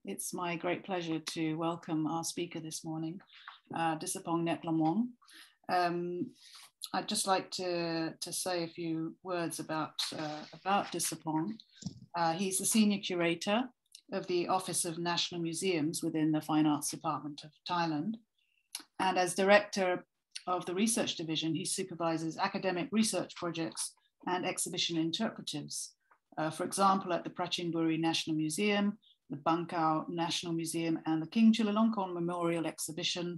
It's my great pleasure to welcome our speaker this morning, Disapong Neplamong. I'd just like to say a few words about Disapong. He's the senior curator of the Office of National Museums within the Fine Arts Department of Thailand. And as director of the research division, he supervises academic research projects and exhibition interpretives. For example, at the Prachinburi National Museum, the Bangkok National Museum, and the King Chulalongkorn Memorial Exhibition,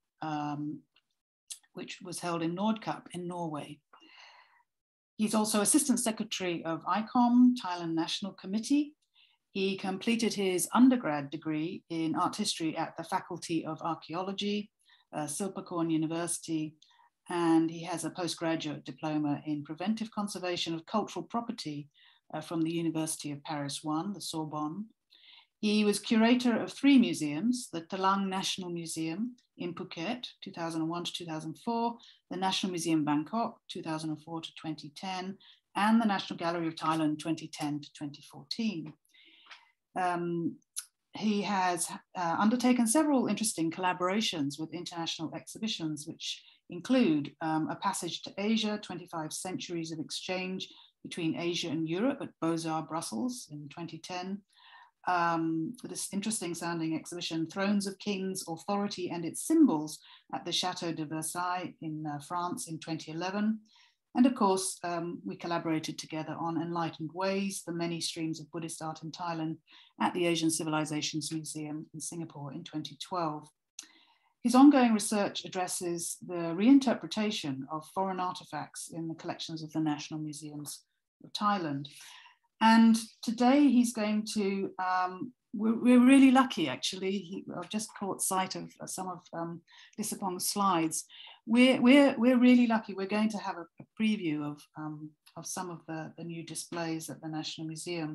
which was held in Nordkapp in Norway. He's also Assistant Secretary of ICOM, Thailand National Committee. He completed his undergrad degree in art history at the Faculty of Archaeology, Silpakorn University, and he has a postgraduate diploma in preventive conservation of cultural property from the University of Paris 1, the Sorbonne. He was curator of 3 museums, the Talang National Museum in Phuket, 2001 to 2004, the National Museum Bangkok, 2004 to 2010, and the National Gallery of Thailand, 2010 to 2014. He has undertaken several interesting collaborations with international exhibitions, which include A Passage to Asia, 25 Centuries of Exchange between Asia and Europe at Beaux-Arts, Brussels in 2010. This interesting sounding exhibition, Thrones of Kings, Authority and Its Symbols at the Chateau de Versailles in France in 2011. And of course, we collaborated together on Enlightened Ways, the Many Streams of Buddhist Art in Thailand at the Asian Civilizations Museum in Singapore in 2012. His ongoing research addresses the reinterpretation of foreign artifacts in the collections of the National Museums of Thailand. And today he's going to, we're really lucky actually, I've just caught sight of some of Disapong's slides. We're really lucky, we're going to have a preview of some of the new displays at the National Museum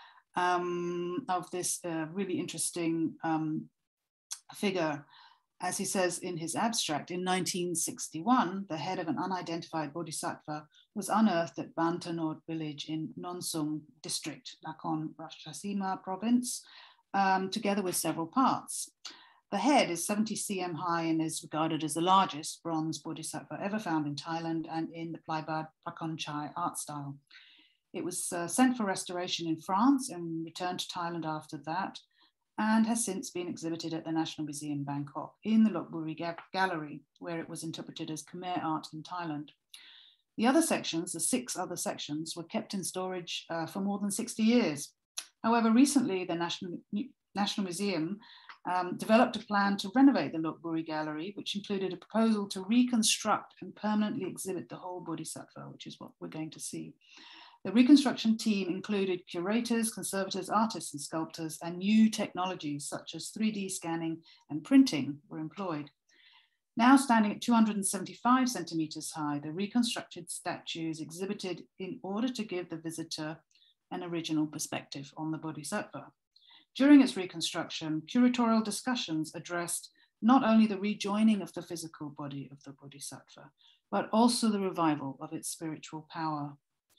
of this really interesting figure. As he says in his abstract, in 1961, the head of an unidentified bodhisattva was unearthed at Bantanod village in Nonsung district, Nakhon Ratchasima province, together with several parts. The head is 70 cm high and is regarded as the largest bronze bodhisattva ever found in Thailand and in the Plaibad Prakonchai art style. It was sent for restoration in France and returned to Thailand after that, and has since been exhibited at the National Museum Bangkok in the Lopburi Gallery, where it was interpreted as Khmer art in Thailand. The other sections, the 6 other sections, were kept in storage for more than 60 years. However, recently the National Museum developed a plan to renovate the Lopburi Gallery, which included a proposal to reconstruct and permanently exhibit the whole Bodhisattva, which is what we're going to see. The reconstruction team included curators, conservators, artists and sculptors, and new technologies such as 3D scanning and printing were employed. Now standing at 275 centimeters high, the reconstructed statue is exhibited in order to give the visitor an original perspective on the Bodhisattva. During its reconstruction, curatorial discussions addressed not only the rejoining of the physical body of the Bodhisattva, but also the revival of its spiritual power.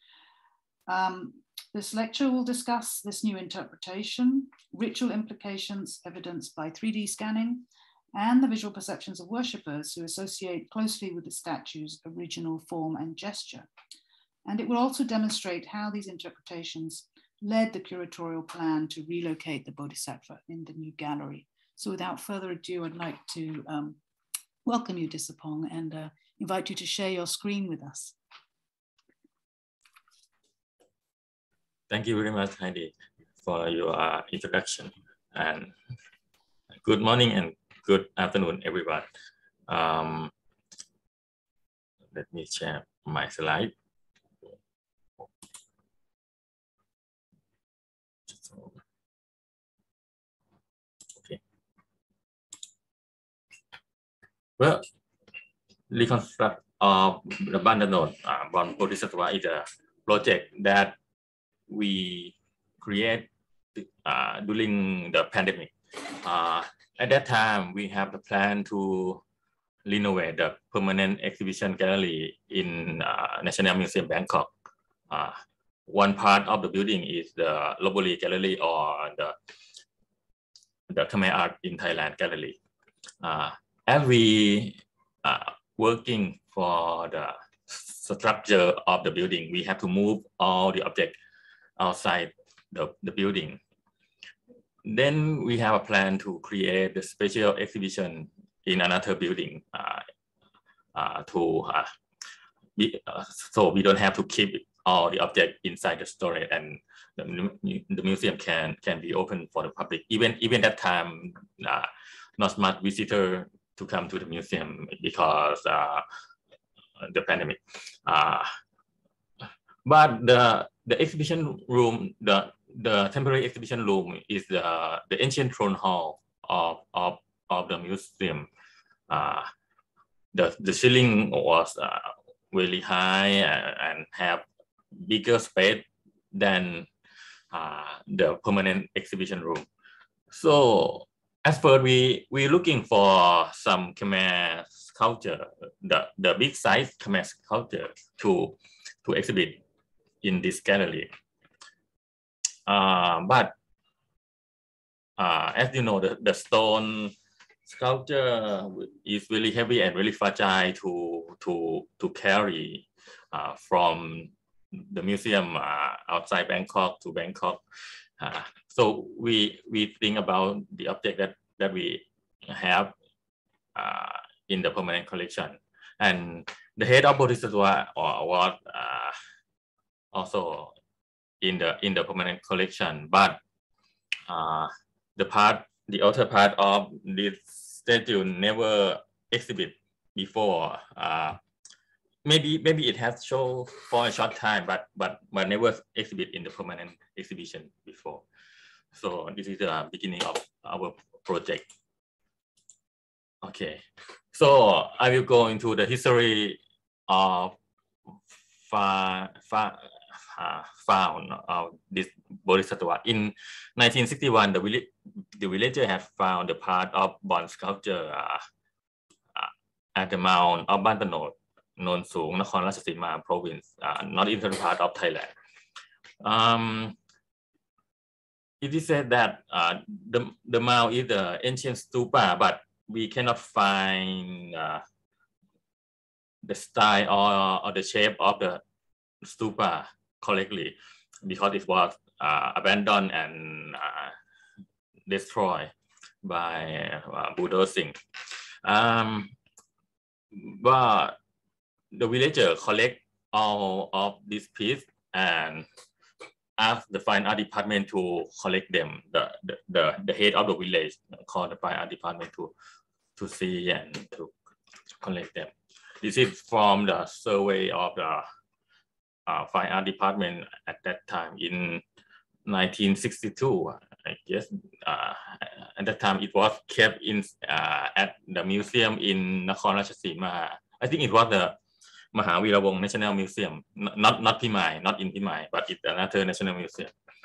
This lecture will discuss this new interpretation, ritual implications evidenced by 3D scanning, and the visual perceptions of worshippers who associate closely with the statue's original form and gesture. And it will also demonstrate how these interpretations led the curatorial plan to relocate the Bodhisattva in the new gallery. So without further ado, I'd like to welcome you, Disapong, and invite you to share your screen with us. Thank you very much, Heidi, for your introduction. And good morning and good afternoon, everyone. Let me share my slide. Okay. Well, reconstruct of the Bantanod Bronze Bodhisattva is a project that we create during the pandemic. At that time, we have the plan to renovate the permanent exhibition gallery in National Museum Bangkok. One part of the building is the Lopburi Gallery, or the the Khmer Art in Thailand gallery. As we working for the structure of the building, we have to move all the objects outside the building. Then we have a plan to create the special exhibition in another building so we don't have to keep all the objects inside the storage, and the museum can be open for the public. Even that time, not much visitor to come to the museum because the pandemic. But the exhibition room, the temporary exhibition room is the ancient throne hall of the museum. The ceiling was really high and have bigger space than the permanent exhibition room. So as first we're looking for some Khmer sculpture, the big size Khmer sculpture to exhibit in this gallery. But as you know, the stone sculpture is really heavy and really fragile to carry from the museum outside Bangkok to Bangkok. So we think about the object that we have in the permanent collection, and the head of Bodhisattva was also in the permanent collection, but the outer part of this statue never exhibit before. Maybe it has shown for a short time, but never exhibit in the permanent exhibition before. So this is the beginning of our project. Okay, so I will go into the history of found of this Bodhisattva. In 1961, the villager had found the part of bronze sculpture at the Mount of Ban Panot, Non Sung, Nakhon Ratchasima province, northeastern part of Thailand. It is said that the mount is the ancient stupa, but we cannot find the style or the shape of the stupa correctly because it was abandoned and destroyed by bulldozing. But the villager collect all of these pieces and ask the fine art department to collect them. The head of the village called the fine art department to see and to collect them. This is from the survey of the fine art department at that time in 1962. I guess at that time it was kept in at the museum in Nakhon Ratchasima. I think it was the Mahavirawong National Museum, not Phimai, not in Phimai, but it's another national museum.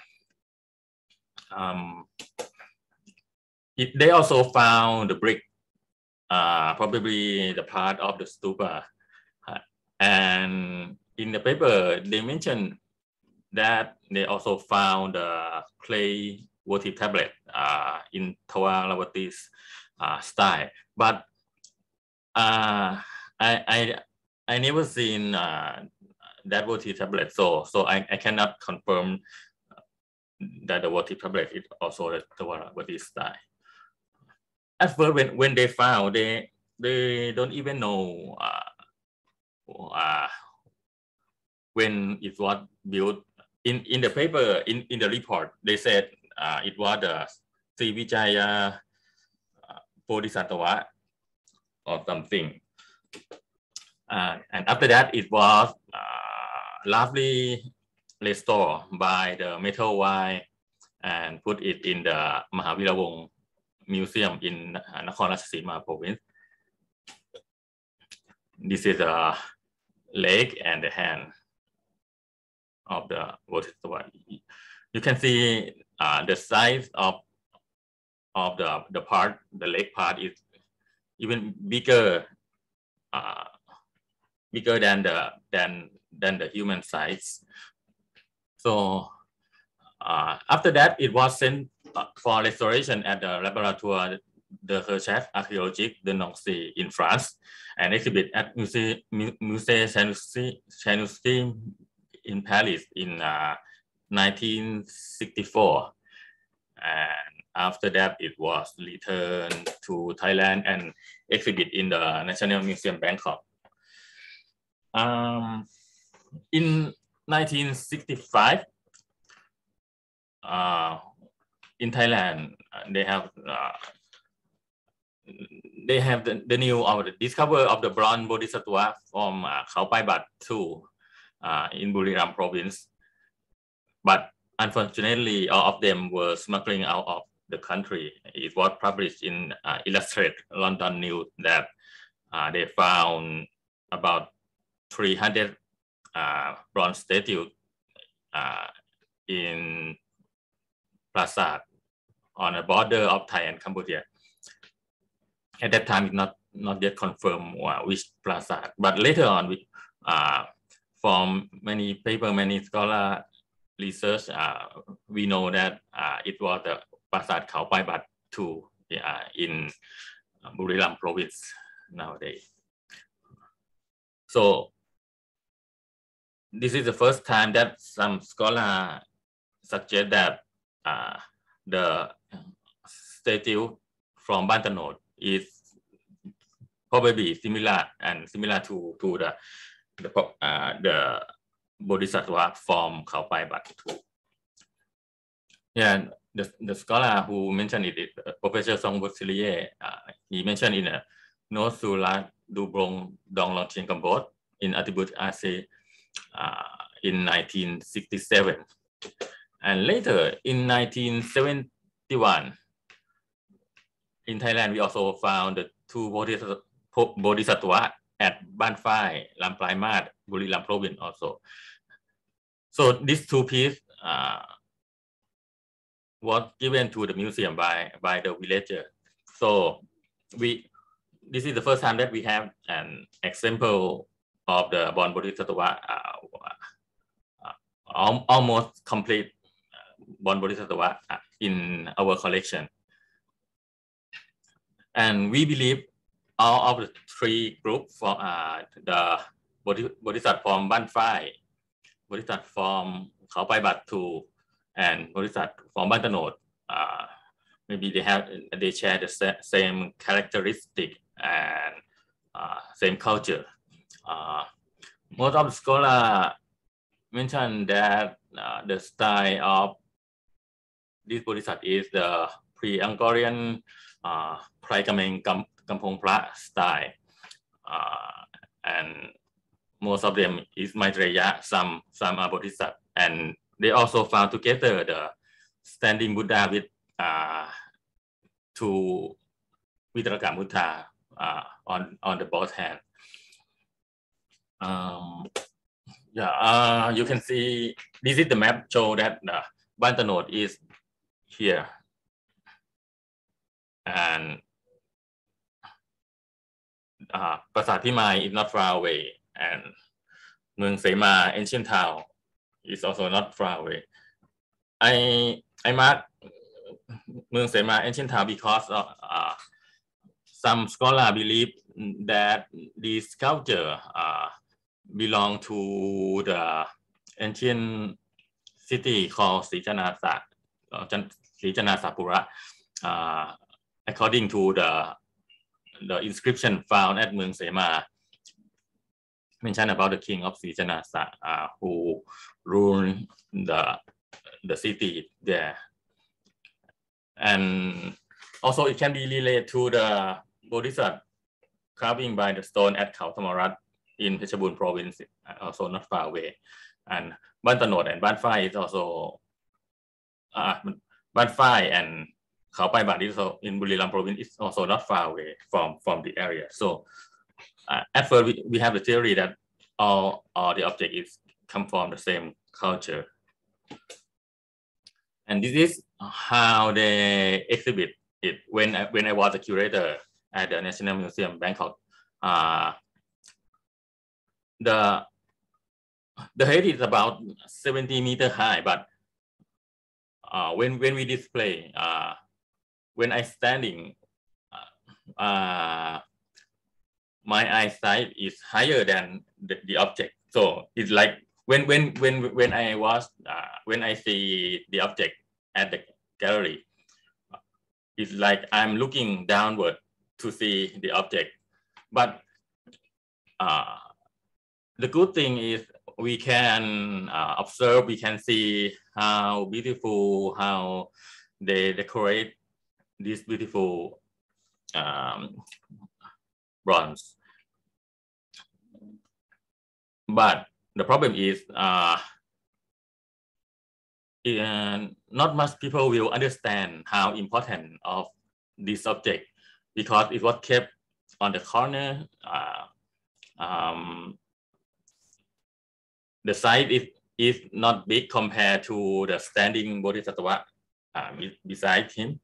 They also found the brick, probably the part of the stupa, and in the paper they mentioned that they also found the clay votive tablet in Tawaravati's style, but I never seen that votive tablet, so I cannot confirm that the votive tablet is also the Tawaravati style. At first, when they found, they don't even know when it was built. In the paper, in the report, they said it was the Sri Vijaya Bodhisattva or something. And after that, it was largely restored by the metal wire and put it in the Mahavirawong Museum in Nakhon Ratchasima province. This is the leg and the hand of the Bodhisattva. You can see the size of the part, the leg part is even bigger than the human size. So after that, it was sent for restoration at the Laboratoire de Recherche Archéologique de Nancy in France, and exhibit at Musée Chanusky in Paris in 1964. And after that, it was returned to Thailand and exhibit in the National Museum Bangkok. In 1965, in Thailand, they have the new or the discovery of the bronze Bodhisattva from Khao Pai Bat 2 in Buriram province, but unfortunately, all of them were smuggling out of the country. It was published in Illustrated London News that they found about 300 bronze statues in Prasat on the border of Thai and Cambodia. At that time, it's not yet confirmed which Prasat, but later on, from many papers, many scholar research, we know that it was the Prasat Khao Pai Bat 2 in Buriram province nowadays. So this is the first time that some scholars suggest that the statue from Bantanod is probably similar to the Bodhisattva from Khao Pai Bat 2. Yeah, the scholar who mentioned it, Professor Song Bosilier, he mentioned in a note to La Dubrong Dong Long Chien Kambot in Attribute Ase in 1967. And later in 1971, in Thailand, we also found the two Bodhisattva at Ban Phai, Lam Plai Mat, Buriram province also. So these two pieces was given to the museum by the villager. So this is the first time that we have an example of the Bon Bodhisattva, almost complete Bon Bodhisattva in our collection. And we believe all of the three groups for the Bodhisattva from Ban Phai, Bodhisattva from Khao Pai Bat 2, and Bodhisattva from Bantanod, maybe they share the same characteristic and same culture. Most of the scholars mentioned that the style of this Bodhisattva is the pre-Angkorian Phrai Kameng Kampong Pra style, and most of them is Maitreya, some are Bodhisattva, and they also found together the standing Buddha with two Vitaraka Buddha on the both hands. You can see this is the map show that the Bantanod is here, and Prasat Phimai is not far away, and Mueang Sema, ancient town, is also not far away. I mark Mueang Sema, ancient town, because some scholars believe that this sculpture belong to the ancient city called Srijanasa Pura, according to the inscription found at Mueang Sema, mentioned about the king of Srijanasa who ruled the city there. And also it can be related to the Bodhisattva carving by the stone at Khao Thamarat in Phetchabun province, also not far away. And Bantanod and Ban Phai is also Ban Phai and Khao Pai Bat is also in Buriram province, is also not far away from the area. So at first we have the theory that all the objects come from the same culture. And this is how they exhibit it when I was a curator at the National Museum Bangkok. The head is about 70 meters high, but when we display, when I standing, my eyesight is higher than the object. So it's like when I see the object at the gallery, it's like I'm looking downward to see the object. But the good thing is we can observe, we can see how beautiful, how they decorate this beautiful bronze. But the problem is not much people will understand how important of this object because it was kept on the corner. The size is not big compared to the standing Bodhisattva beside him.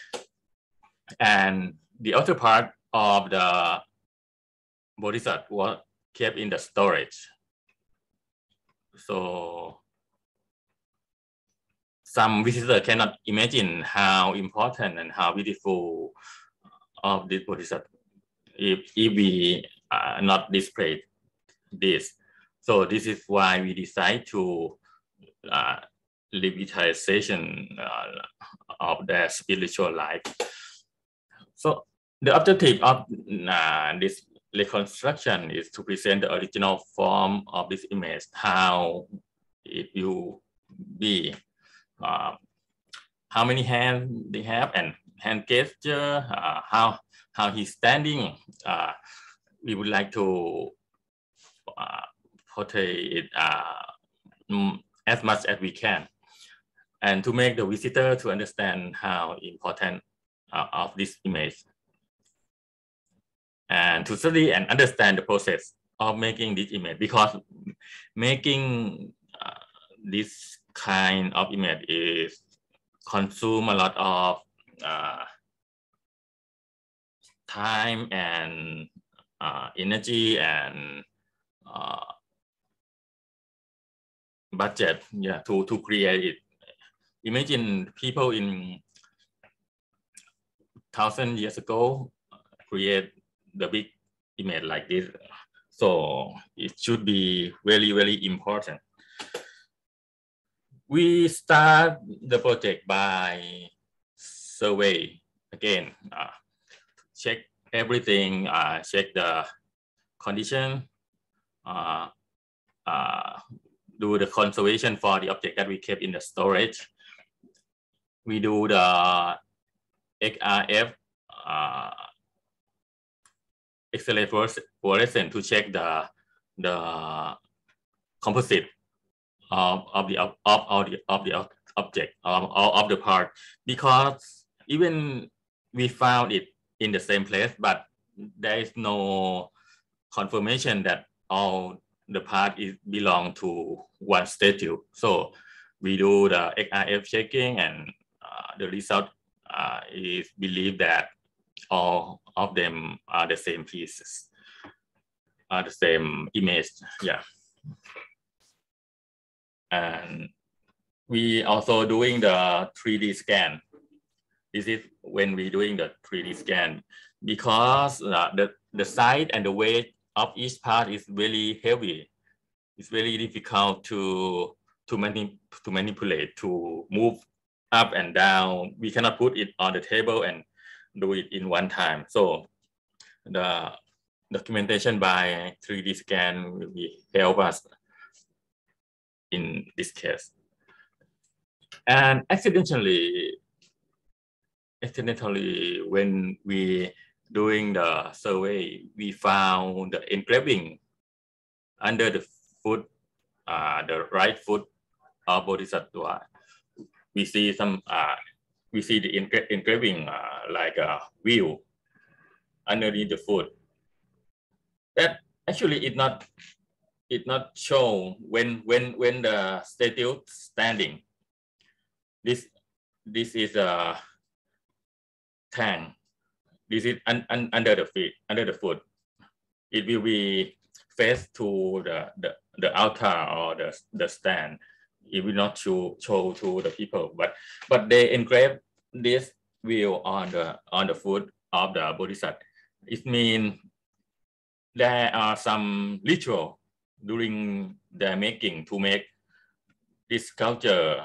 And the outer part of the Bodhisattva was kept in the storage. So some visitors cannot imagine how important and how beautiful of this Bodhisattva if we not display this. So this is why we decide to revitalization of their spiritual life. So the objective of this reconstruction is to present the original form of this image, how it will be, how many hands they have, and hand gesture, how he's standing. We would like to portray it as much as we can, and to make the visitor to understand how important of this image, and to study and understand the process of making this image, because making this kind of image is consume a lot of time and energy and budget, yeah, to create it. Imagine people in 1,000 years ago create the big image like this. So it should be really, really important. We start the project by survey again, check everything, check the condition, do the conservation for the object that we kept in the storage. We do the XRF X-ray fluorescence to check the composite of the object of the part, because even we found it in the same place, but there is no confirmation that all the part belong to one statue. So we do the XRF checking, and the result is believed that all of them are the same pieces, are the same image. Yeah. And we also doing the 3D scan. This is when we doing the 3D scan, because the size and the weight of each part is very heavy. It's very difficult to manipulate, to move up and down. We cannot put it on the table and do it in one time. So the documentation by 3D scan will help us in this case. And accidentally, when we doing the survey, we found the engraving under the foot, the right foot of Bodhisattva. We see some, we see the engraving like a wheel underneath the foot. That actually it not show when the statue standing. This is a tank. This is under the feet, under the foot. It will be face to the altar or the stand. it will not show to the people, but they engrave this view on the food of the Bodhisattva. It means there are some ritual during the making to make this sculpture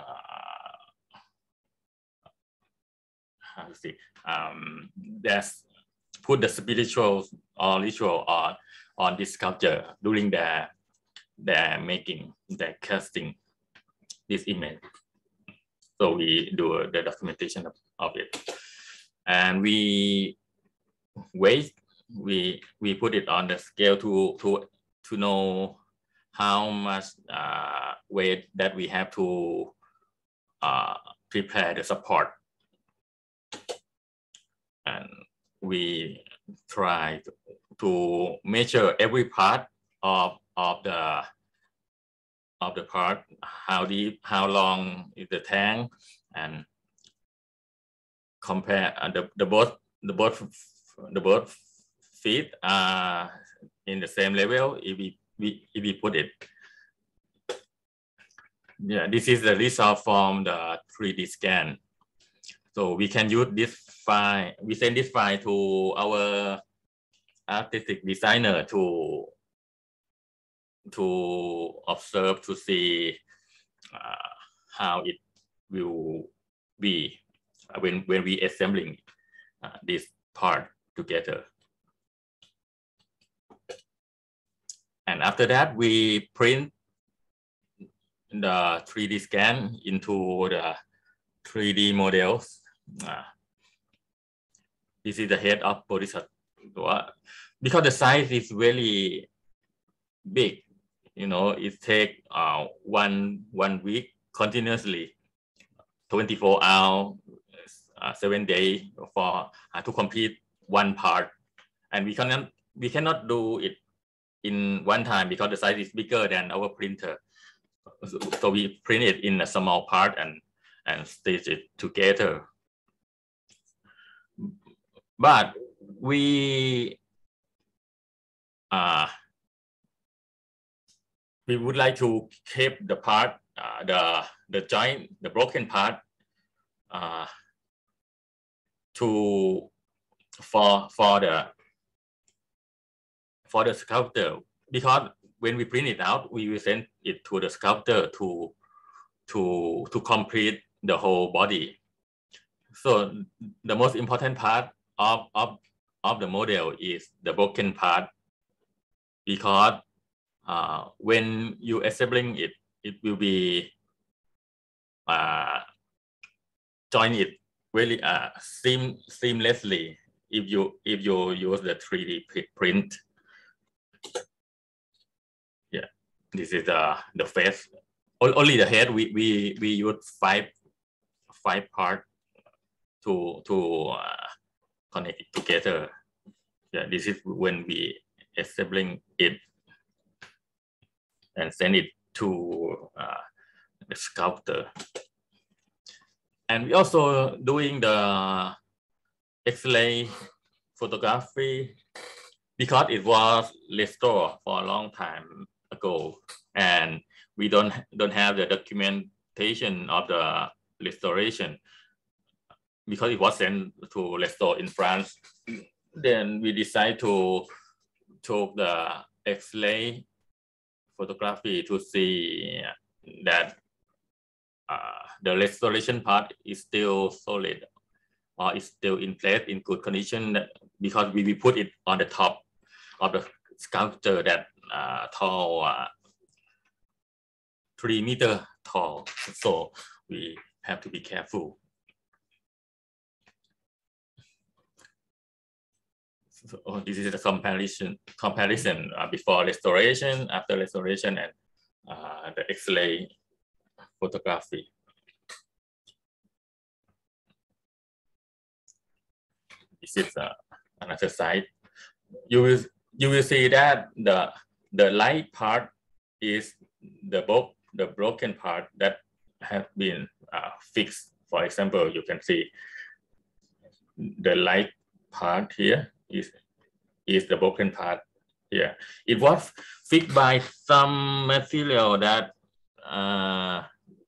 how to say, that's put the spiritual or ritual on this sculpture during their making, their casting this image. So we do the documentation of it, and we weight, we put it on the scale to know how much weight that we have to prepare the support, and we try to measure every part of the part, how deep, how long is the tank, and compare the both feet are in the same level if we put it. Yeah, this is the result from the 3D scan. So we can use this file. We send this file to our artistic designer to observe, to see how it will be when we assembling this part together. And after that, we print the 3D scan into the 3D models. This is the head of Bodhisattva. Because the size is very big, you know, it takes one week continuously, 24 hours, 7 days for to complete one part, and we cannot do it in one time because the size is bigger than our printer. So we print it in a small part and stitch it together. But we would like to keep the part, the joint, the broken part, for the sculptor, because when we print it out, we will send it to the sculptor to complete the whole body. So the most important part of the model is the broken part, because when you assembling it, it will be join it really seamlessly if you use the 3D print. Yeah, this is the face. Only the head we use five parts to connect it together. Yeah, this is when we assembling it and send it to the sculptor. And we also doing the X-ray photography because it was restored for a long time ago, and we don't have the documentation of the restoration because it was sent to restore in France. Then we decide to take the X-ray photography to see that the restoration part is still solid or is still in place in good condition, because we put it on the top of the sculpture that tall, 3 meters tall. So we have to be careful. So this is a comparison before restoration, after restoration, and the X-ray photography. This is another side. You will see that the light part is the broken part that have been fixed. For example, you can see the light part here is the broken part here. It was fixed by some material that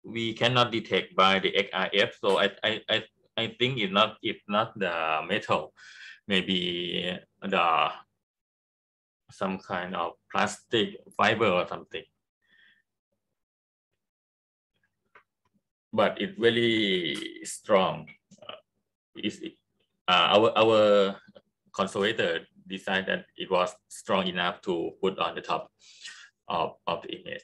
we cannot detect by the XRF. So I think it's not the metal, maybe some kind of plastic fiber or something. But it's very strong. Our conservator decided that it was strong enough to put on the top of the image.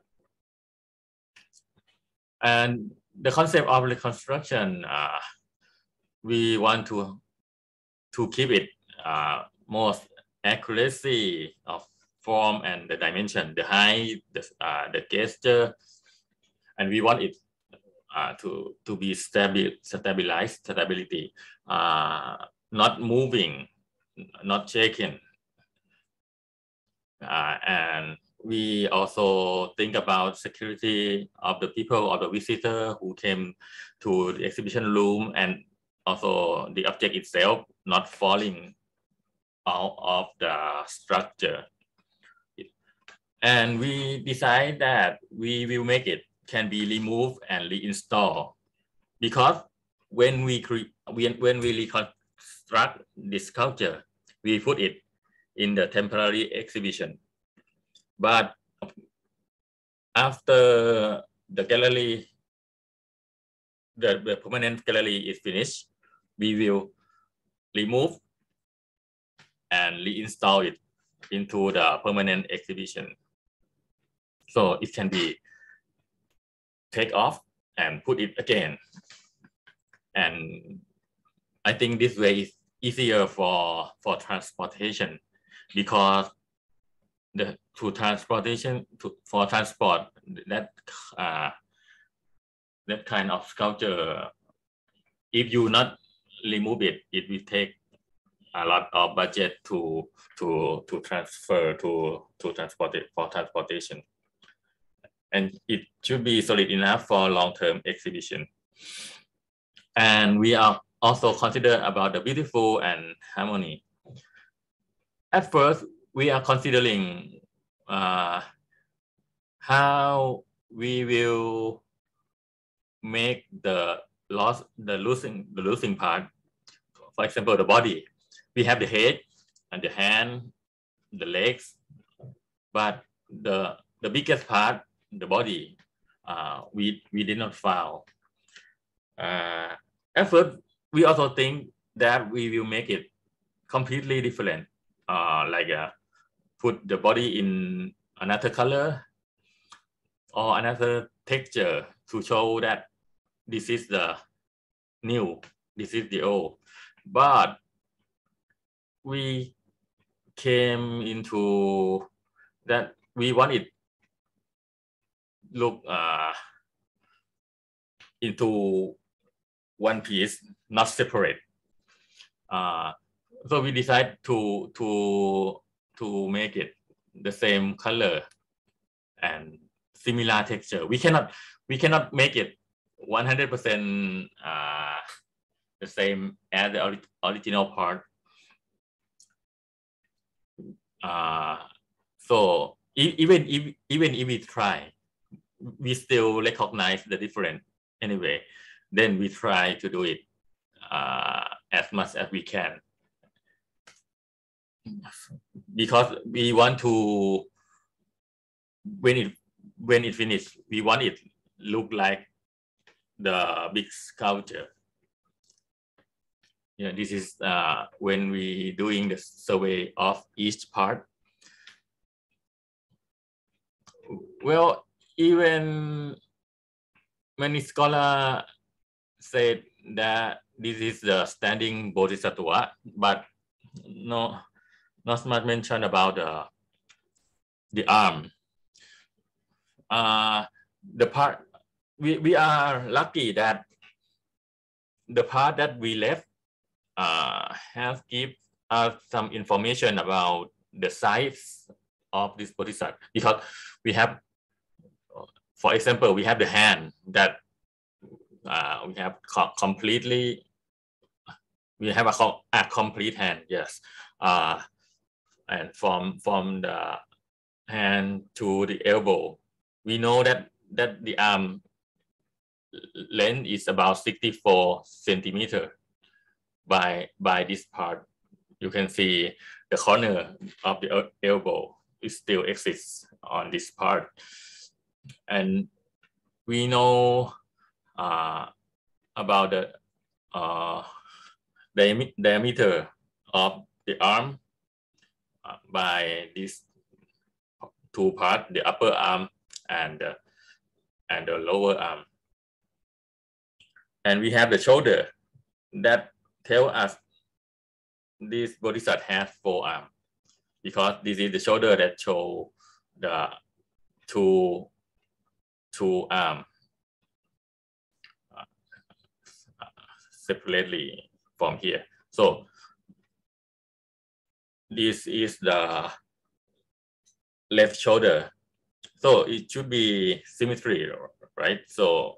And the concept of reconstruction, we want to keep it most accuracy of form and the dimension, the height, the gesture, and we want it to be stability, not moving, not shaking, and we also think about security of the people or the visitor who came to the exhibition room, and also the object itself not falling out of the structure. And we decide that we will make it can be removed and reinstalled, because when we reconstruct this sculpture, we put it in the temporary exhibition. But after the gallery, the permanent gallery is finished, we will remove and reinstall it into the permanent exhibition. So it can be take off and put it again. And I think this way is easier for transportation, because for transport that kind of sculpture, if you not remove it, it will take a lot of budget to transfer to transport it for transportation, and it should be solid enough for long-term exhibition. And we are also consider about the beautiful and harmony. At first, we are considering how we will make the losing part. For example, the body. We have the head and the hand, the legs, but the biggest part, the body, we did not found. At first, we also think that we will make it completely different, like put the body in another color or another texture to show that this is the new, this is the old. But we came into that we want it look into one piece, not separate. So we decide to make it the same color and similar texture. We cannot make it 100% the same as the original part. So even if we try, we still recognize the difference anyway. Then we try to do it as much as we can, because we want to, when it finished, we want it look like the big sculpture. Yeah, this is when we doing the survey of each part. Well, even many scholars said that this is the standing bodhisattva, but not much mention about the arm. The part we are lucky that the part that we left has give us some information about the size of this bodhisattva, because we have, for example, we have the hand that we have completely, we have a complete hand, yes, and from the hand to the elbow, we know that the arm length is about 64 centimeter by this part. You can see the corner of the elbow is still exists on this part. And we know about the diameter of the arm by these two parts, the upper arm and the lower arm. And we have the shoulder that tell us this bodhisattva has 4 arms, because this is the shoulder that show the two arms separately from here. So this is the left shoulder. So it should be symmetry, right? So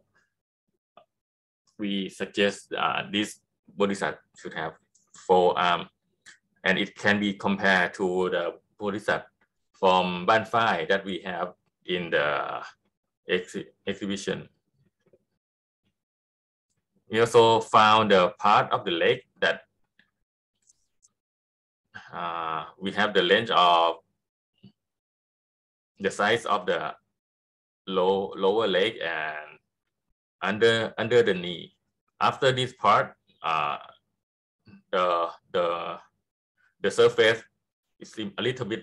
we suggest this bodhisattva should have 4 arms, and it can be compared to the bodhisattva from Ban Phai that we have in the exhibition. We also found the part of the leg that we have the length of the size of the lower leg and under the knee. After this part, the surface is a little bit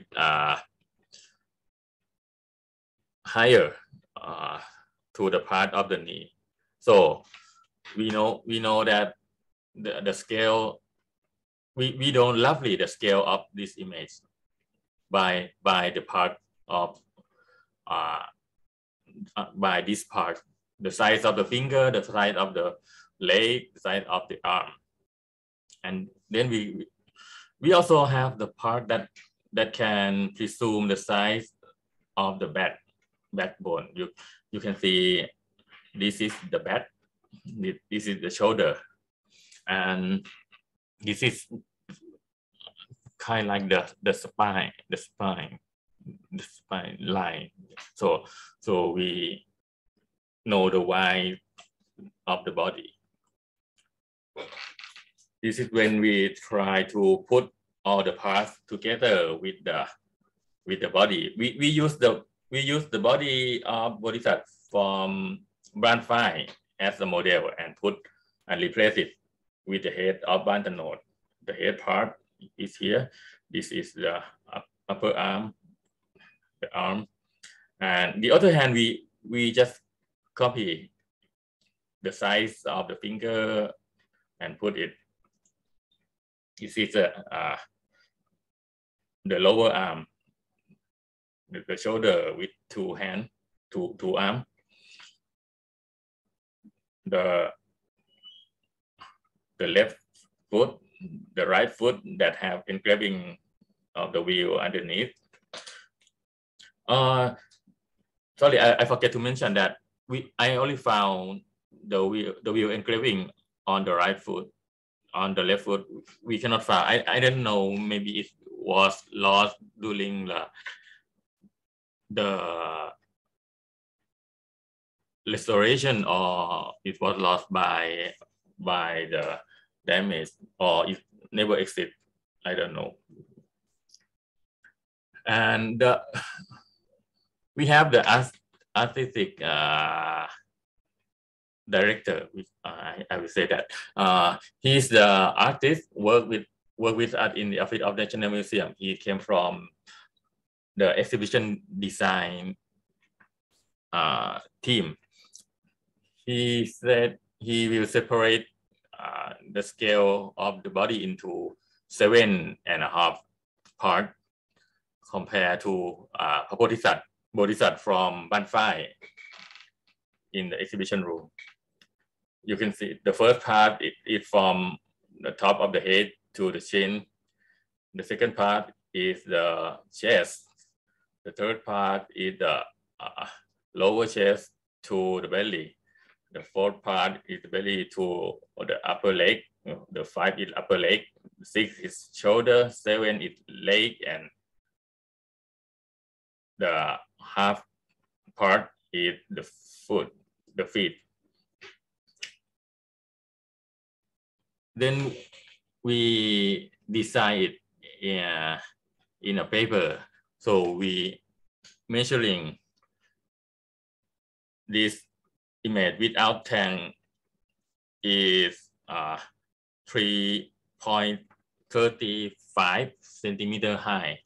higher to the part of the knee. So we know that the scale, we don't lovely the scale of this image by the part of by this part, the size of the finger, the size of the leg, the size of the arm. And then we also have the part that can presume the size of the backbone. You can see this is the back, this is the shoulder, and this is kind of like the spine line. So we know the wide of the body. This is when we try to put all the parts together with the body. We use the body of Bodhisattva from Ban Phai as a model and replace it with the head of Banthanod. The head part is here. This is the upper arm, the arm, and the other hand we just copy the size of the finger and put it. This is the lower arm, the shoulder with 2 hands, two arms. The left foot, the right foot that have engraving of the wheel underneath. Sorry, I forget to mention that I only found the wheel engraving on the right foot. On the left foot, we cannot find. I don't know. Maybe it was lost during the restoration, or it was lost by the damage, or it never existed. I don't know. And we have the artistic director. I will say that he's the artist work with us in the office of National Museum. He came from the exhibition design team. He said he will separate the scale of the body into 7.5 parts compared to Bodhisattva from Ban Phai in the exhibition room. You can see the first part is from the top of the head to the chin. The second part is the chest. The third part is the lower chest to the belly. The fourth part is the belly to the upper leg. The 5 is upper leg. 6 is shoulder. 7 is leg, and the half part is the foot, the feet. then we design it in a paper. So we measuring this image without tank is 3.35 centimeter high.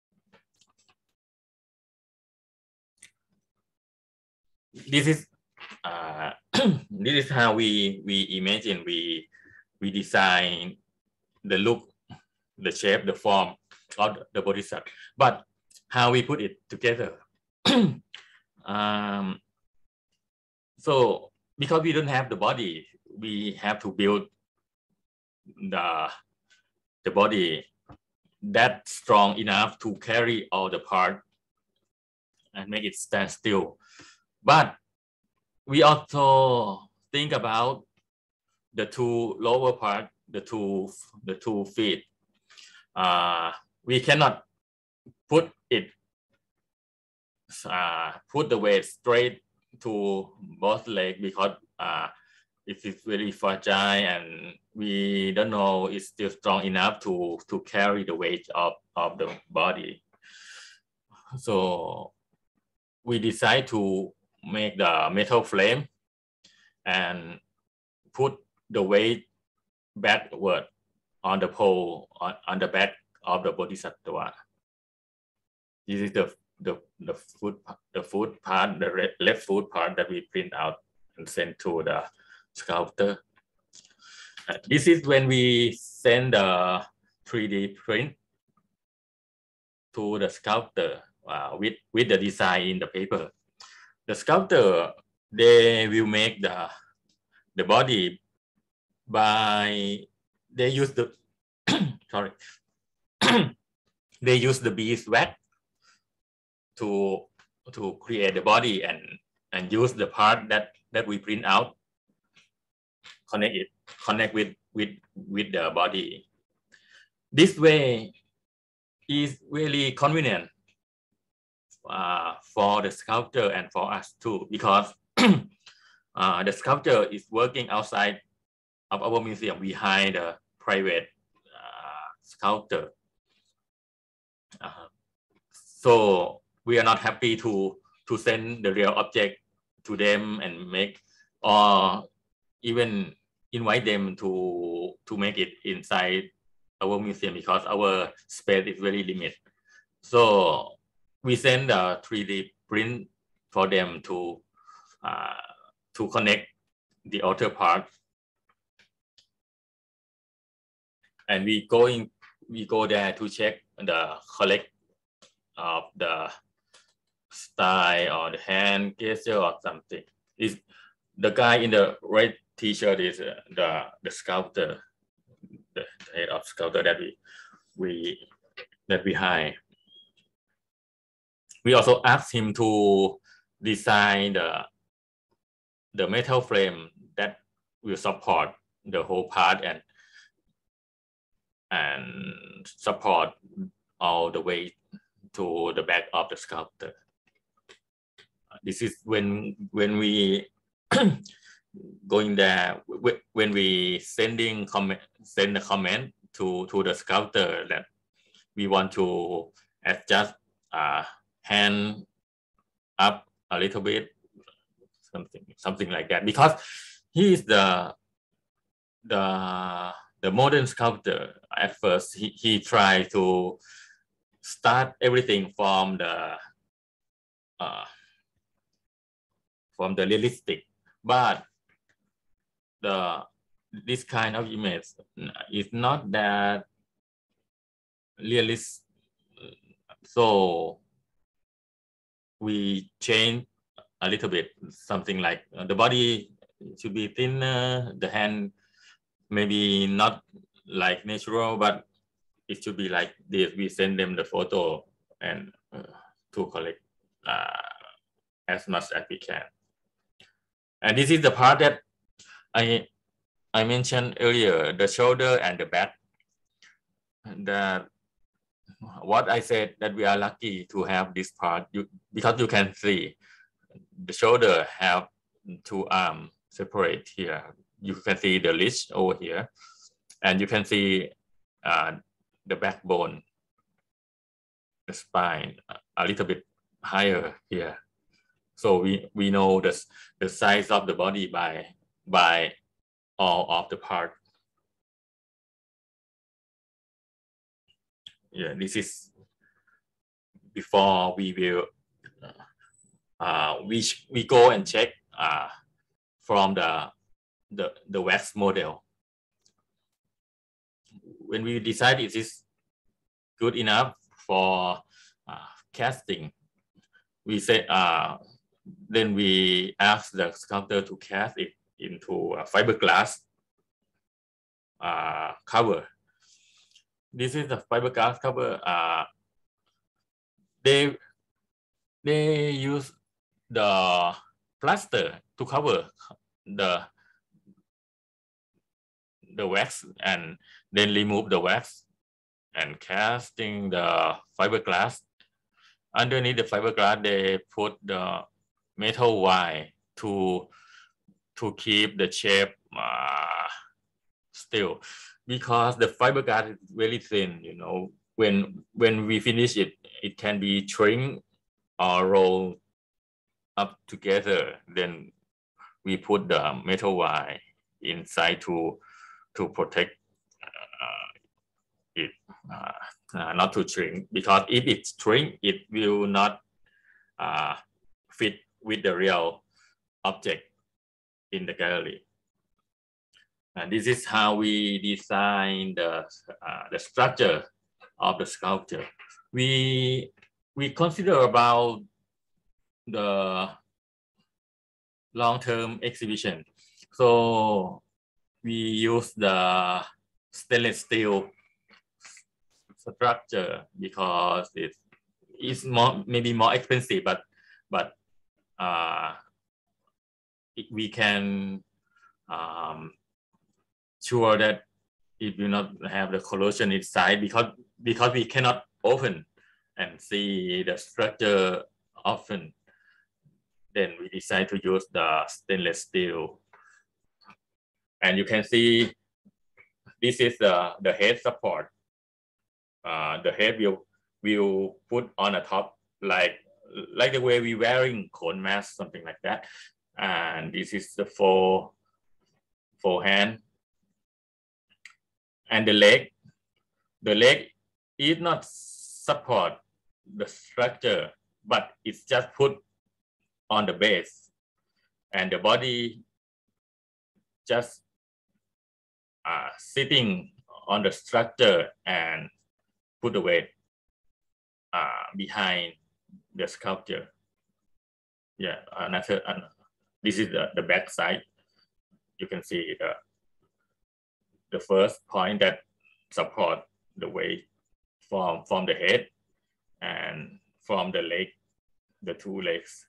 This is this is how we imagine we design the look, the shape, the form of the bodhisattva, but how we put it together. So because we don't have the body, we have to build the body that strong enough to carry all the part and make it stand still. But we also think about the two lower part, the two feet. We cannot put it put the weight straight to both legs because it is very fragile and we don't know it's still strong enough to carry the weight of the body. So we decide to make the metal frame and put the weight backward on the pole on the back of the bodhisattva. This is the foot part, the left foot part that we print out and send to the sculptor. This is when we send the 3D print to the sculptor with the design in the paper. The sculptor, they will make the body by they use the sorry they use the beeswax to create the body and use the part that we print out, connect with the body. This way is really convenient for the sculptor and for us too, because the sculptor is working outside of our museum behind a private sculptor. So we are not happy to send the real object to them and make, or even invite them to make it inside our museum because our space is very limited. So we send a 3D print for them to connect the outer part, and we go there to check the correct of the style or the hand gesture or something. Is the guy in the red t-shirt is the sculptor, the head of sculptor that we hire. We also asked him to design the metal frame that will support the whole part and support all the way to the back of the sculptor. This is when we going there, when we send a comment to the sculptor that we want to adjust hand up a little bit, something like that, because he is the modern sculptor. At first he tried to start everything from the realistic, but this kind of image is not that realistic. So we change a little bit, something like the body should be thinner, the hand maybe not like natural, but it should be like this. We send them the photo and to collect as much as we can. And this is the part that I mentioned earlier, the shoulder and the back. What I said, that we are lucky to have this part, because you can see the shoulder have two arms separate here. You can see the wrist over here, and you can see the backbone, the spine a little bit higher here. So we know the size of the body by all of the part. Yeah, this is before we will we go and check from the wax model. When we decide it is good enough for casting, we say then we ask the sculptor to cast it into a fiberglass cover. This is the fiberglass cover. They use the plaster to cover the wax and then remove the wax and casting the fiberglass. Underneath the fiberglass, they put the metal wire to keep the shape still, because the fiberglass is very thin. You know, when we finish it, it can be shrink or roll up together. Then we put the metal wire inside to protect it not to shrink, because if it shrink, it will not fit with the real object in the gallery. And this is how we design the structure of the sculpture. We consider about the long-term exhibition. So we use the stainless steel structure because it is maybe more expensive, but we can sure that it will not have the corrosion inside, because we cannot open and see the structure often. Then we decide to use the stainless steel, and you can see this is the head support. The head will put on the top like the way we wearing cone mask, something like that. And this is the forehand. And the leg is not support the structure, but it's just put on the base, and the body just sitting on the structure and put the weight behind the sculpture. Yeah, this is the back side. You can see the first point that support the weight from the head and from the leg, the two legs.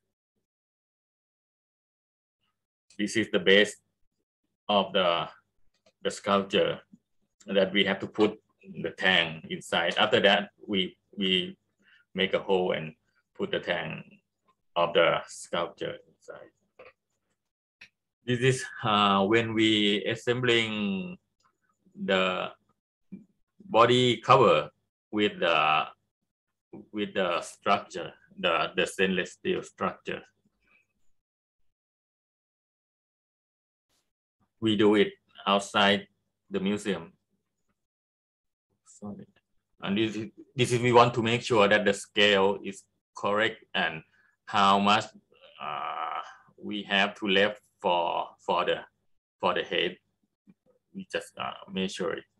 This is the base of the sculpture that we have to put the tank inside. After that, we make a hole and put the tank of the sculpture inside. This is when we assembling the body cover with the structure, the stainless steel structure. We do it outside the museum. And this is we want to make sure that the scale is correct and how much we have to left for the head. We just measure it.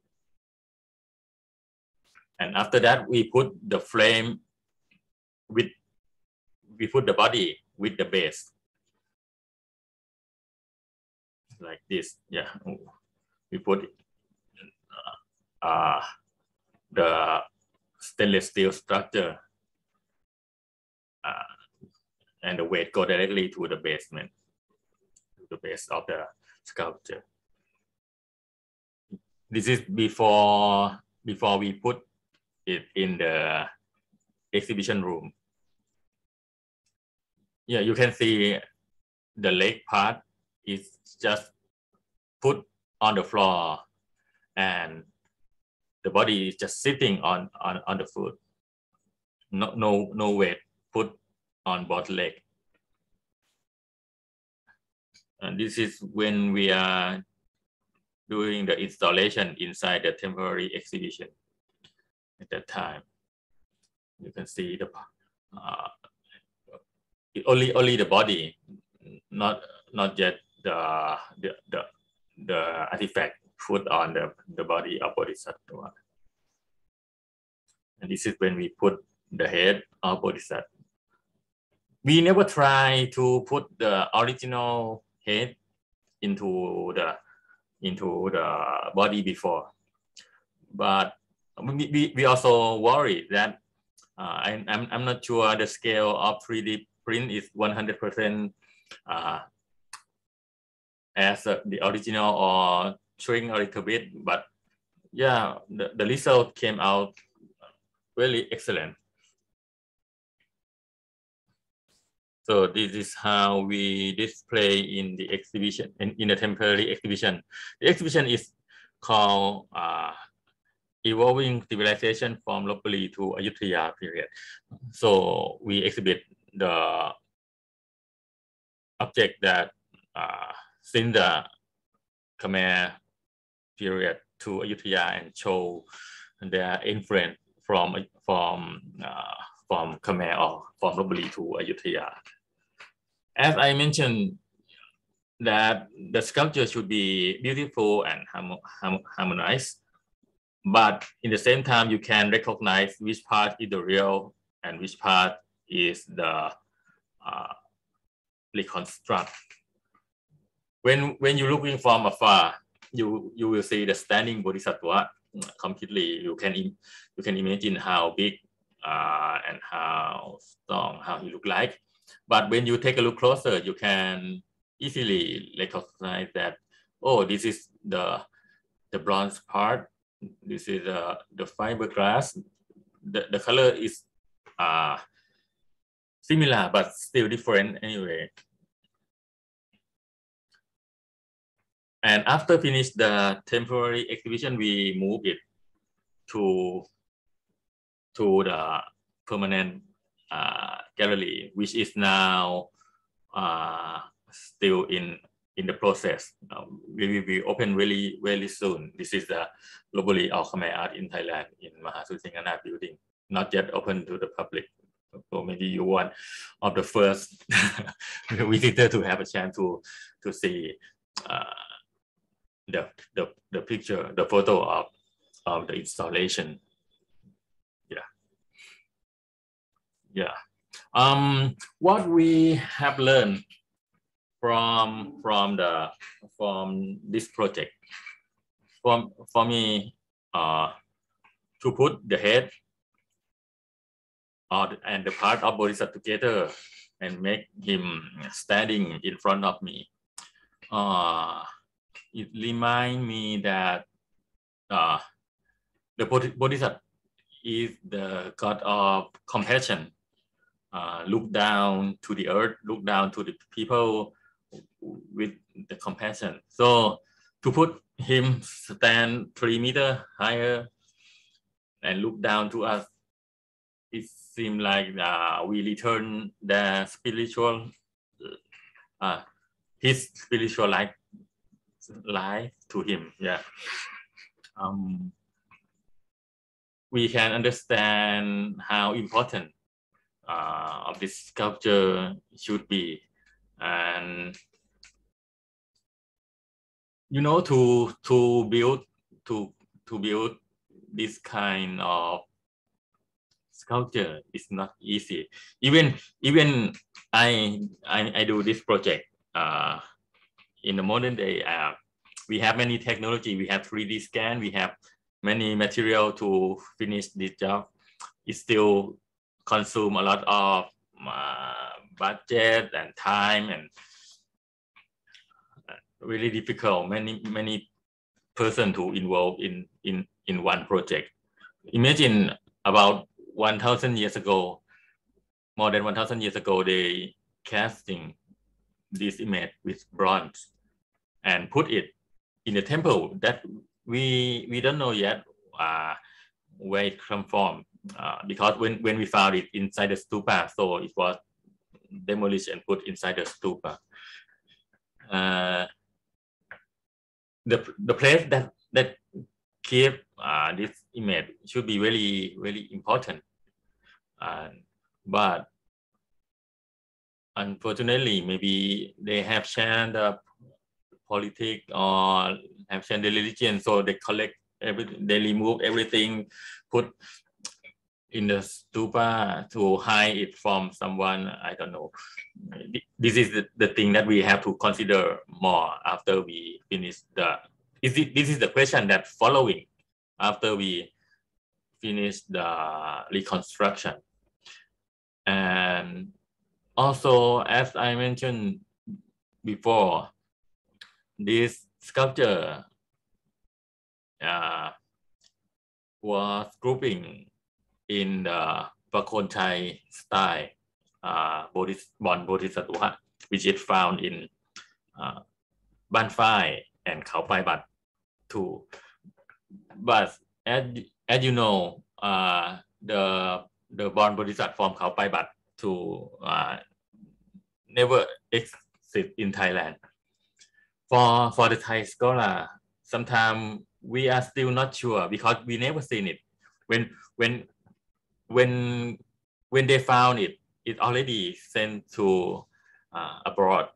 And after that, we put the frame we put the body with the base. Like this, yeah. We put the stainless steel structure and the weight go directly to the basement, to the base of the sculpture. This is before we put it in the exhibition room. Yeah, you can see the leg part is just put on the floor and the body is just sitting on the foot. No weight put on both legs. And this is when we are doing the installation inside the temporary exhibition. At that time, you can see the only the body, not yet the artifact put on the body of Bodhisattva. And this is when we put the head of Bodhisattva. We never try to put the original head into the body before, but we also worry that I'm not sure the scale of 3D print is 100% as the original or shrink a little bit, but yeah, the result came out really excellent. So this is how we display in the exhibition, in the temporary exhibition. The exhibition is called Evolving Civilization from Lopburi to Ayutthaya period. So we exhibit the object that since the Khmer period to Ayutthaya and show their influence from Khmer or from Lopburi to Ayutthaya. As I mentioned, that the sculpture should be beautiful and harmonized, but in the same time, you can recognize which part is the real and which part is the reconstruct. When you're looking from afar, you will see the standing Bodhisattva completely. You can imagine how big and how strong, how he look like. But when you take a look closer, you can easily recognize that, oh, this is the bronze part. This is the fiberglass. The color is similar but still different anyway. And after finish the temporary exhibition, we move it to the permanent gallery, which is now still in the process. We will be open really soon. This is the Lopburi of Khmer Art in Thailand in Mahasusinghanath building, not yet open to the public. So maybe you one of the first visitor to have a chance to see the picture, the photo of the installation. What we have learned from this project, for me, to put the head and the part of Bodhisattva together and make him standing in front of me. It reminds me that the Bodhisattva is the God of compassion. Look down to the earth, look down to the people with the compassion. So to put him stand 3 meters higher and look down to us, it seems like we return the spiritual, his spiritual life to him. Yeah. We can understand how important of this sculpture should be, and to build this kind of sculpture is not easy. Even I do this project in the modern day. We have many technology. We have 3D scan. We have many material to finish this job. It still consume a lot of budget and time, and really difficult. Many person to involve in one project. Imagine about 1,000 years ago, more than 1,000 years ago, they casting this image with bronze and put it in the temple. That we don't know yet where it come from, because when we found it inside the stupa, so it was demolished and put inside the stupa. The place that keep this image should be very important, but unfortunately maybe they have changed the politics or have changed the religion, so they collect everything, they remove everything, put in the stupa to hide it from someone. I don't know. This is the thing that we have to consider more after we finish this is the question that following after we finish the reconstruction. And also, as I mentioned before, this sculpture was grouping in the Pakonchai style, Bon Bodhisattva, which is found in Ban Phai and Khao Pai Bat too. But as you know, the Bon Bodhisattva from Khao Pai Bat to never exist in Thailand. For the Thai scholar, sometimes we are still not sure because we never seen it. When they found it, it already sent to abroad.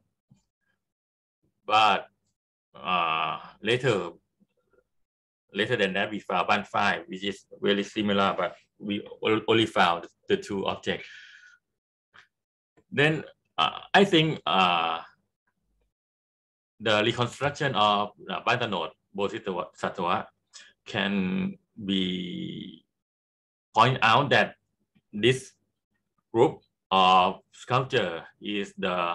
But later than that, we found Ban Phai, which is very similar, but we only found the two objects. Then I think the reconstruction of Bantanot Bodhisattva can be point out that this group of sculpture is the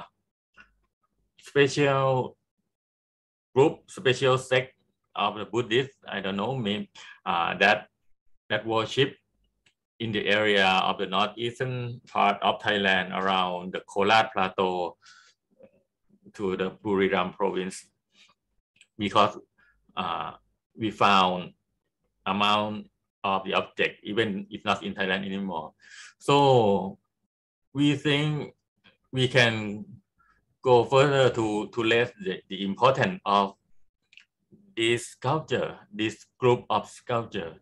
special group, special sect of the Buddhists, I don't know, maybe that worship in the area of the northeastern part of Thailand around the Kolat Plateau to the Buriram province, because we found amount of the object, even if not in Thailand anymore. So we think we can go further to raise the importance of this sculpture, this group of sculpture.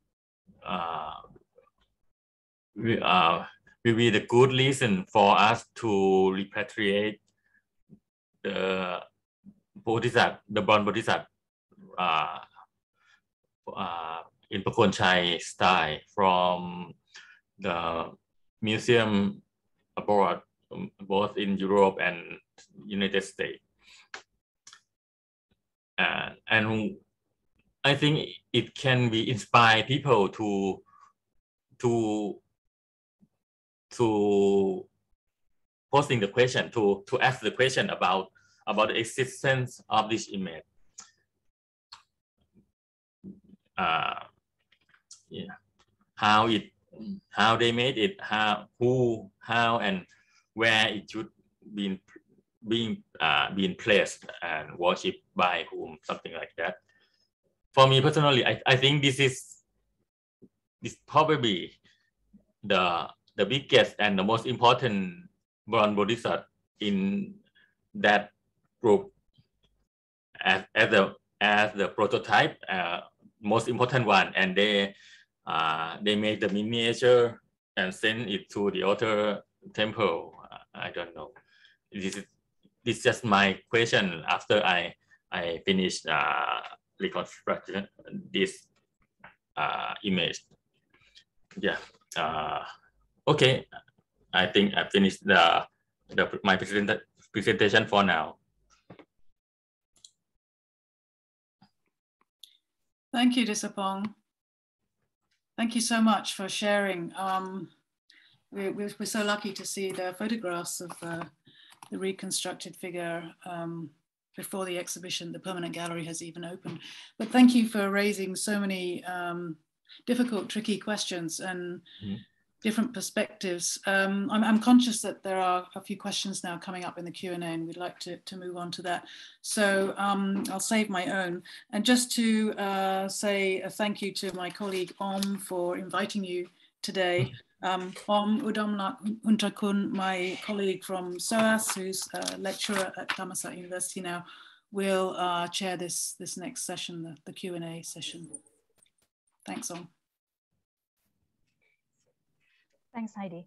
Will be the good reason for us to repatriate the Bodhisattva, the Bon Bodhisattva in Pakonchai style from the museum abroad, both in Europe and United States. And I think it can be inspire people to posing the question, to ask the question about the existence of this image. How they made it, how and where it should be being placed and worshipped by whom, something like that. For me personally, I think this probably the biggest and the most important Bon Bodhisattva in that group as the prototype, most important one, and they made the miniature and send it to the other temple. I don't know. This is just my question after I finished reconstruction this image. Yeah. Okay. I think I finished my presentation for now. Thank you, Disapong. Thank you so much for sharing. We're so lucky to see the photographs of the reconstructed figure before the exhibition, the permanent gallery has even opened. But thank you for raising so many difficult, tricky questions. And different perspectives. I'm conscious that there are a few questions now coming up in the Q&A, and we'd like to move on to that. So I'll save my own. And just to say a thank you to my colleague Om for inviting you today. Om Udamlak Untakun, my colleague from SOAS, who's a lecturer at Thammasat University now, will chair this next session, the Q&A session. Thanks, Om. Thanks, Heidi.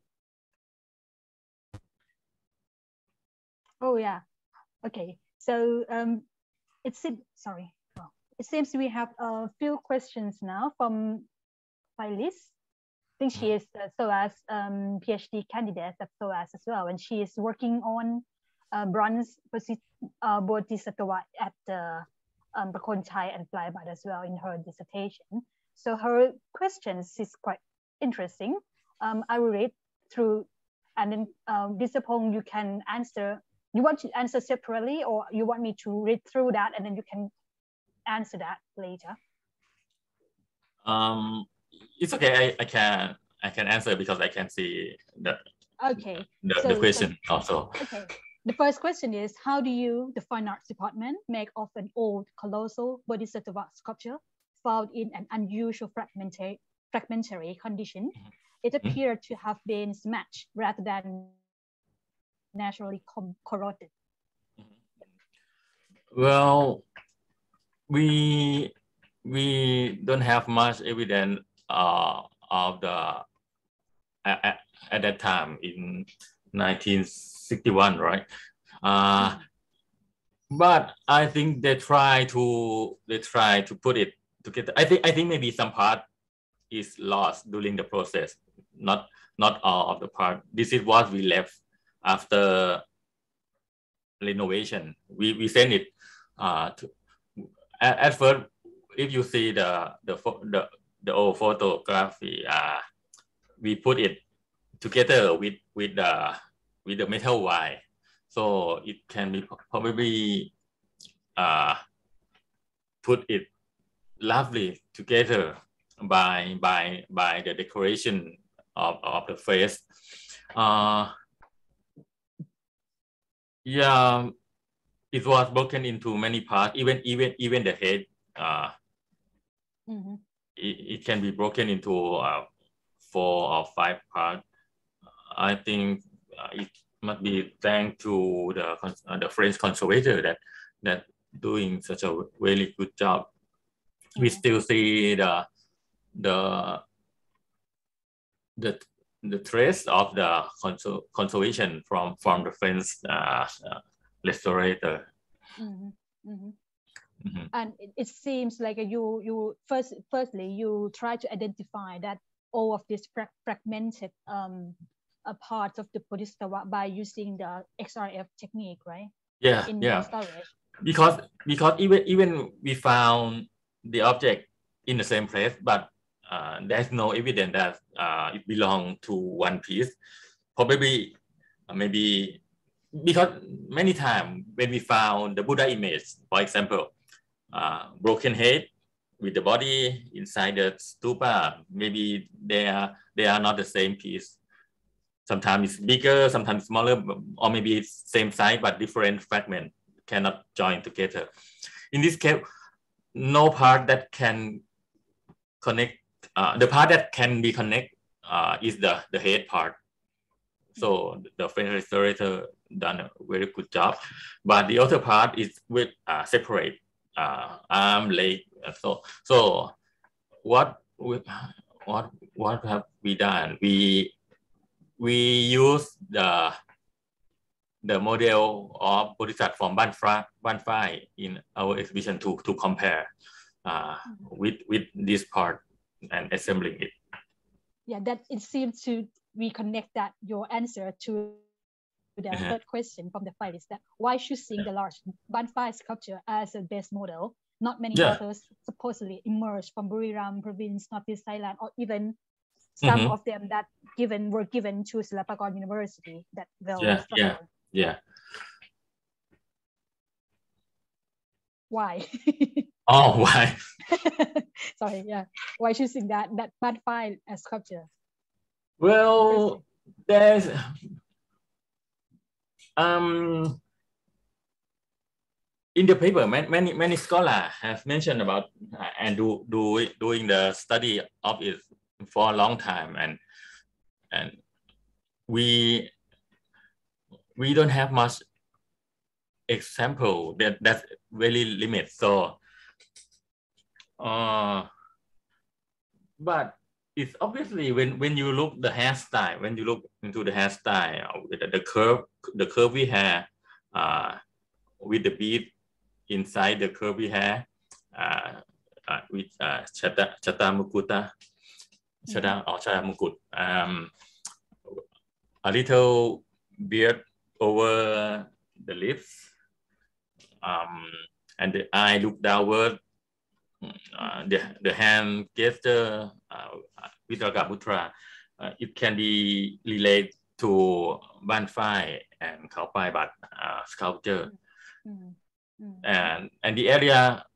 Oh yeah, okay. So it seems we have a few questions now from Phyllis. I think she is SOAS PhD candidate at SOAS as well, and she is working on bronze bodhisattva at the Prakhon Chai and Phlyabad as well in her dissertation. So her questions is quite interesting. I will read through, and then Disapong, you can answer. You want to answer separately, or you want me to read through that and then you can answer that later? It's okay. I can answer because I can see the the question also. Okay. The first question is, how do you, the Fine Arts Department, make of an old colossal bodhisattva sculpture found in an unusual fragmentary condition? It appeared to have been smashed rather than naturally corroded. Well, we don't have much evidence of the at that time in 1961, right? But I think they try to put it together. I think maybe some part is lost during the process, not all of the part. This is what we left after renovation. We send it to, at first. If you see the old photography, we put it together with the metal wire, so it can be probably put it lovely together by the decoration of the face. Yeah, it was broken into many parts. Even the head. It can be broken into 4 or 5 parts. I think it must be thanks to the French conservator that doing such a really good job. We still see the trace of the conservation from the French restorator. And it seems like you firstly you try to identify that all of these fragmented parts of the bodhisattva by using the XRF technique, right? Yeah, in storage. Because even we found the object in the same place, but there's no evidence that it belongs to one piece. Probably maybe because many times when we found the Buddha image, for example, broken head with the body inside the stupa, maybe they are not the same piece. Sometimes it's bigger, sometimes smaller, or maybe it's same size but different fragment cannot join together. In this case, no part that can connect. The part that can be connected is the head part. So the French restorator done a very good job, but the other part is with separate arm, leg. So what have we done? We use the model of Bodhisattva from Ban Phai in our exhibition to compare with this part and assembling it. Yeah, that it seems to reconnect that your answer to the third question from the file is that why choosing the large Ban Phai sculpture as a base model? Not many authors supposedly emerged from Buriram province, Northeast Thailand, or even some of them that were given to Silpakorn University that Yeah. Why? Oh, why? Sorry, yeah. Why choosing that Ban Phai as sculpture? Well, there's in the paper, many scholars have mentioned about and doing the study of it for a long time, and we don't have much example that's very limited. So, but it's obviously when you look the hairstyle, when you look into the hairstyle, the curvy hair, with the bead inside the curvy hair, with Chata Mukuta, Chata Mukut, a little beard over the lips, and the eye look downward, the hand gesture, Vitaraka Putra, it can be related to Ban Phai and Khao Pai Bat sculpture. And the area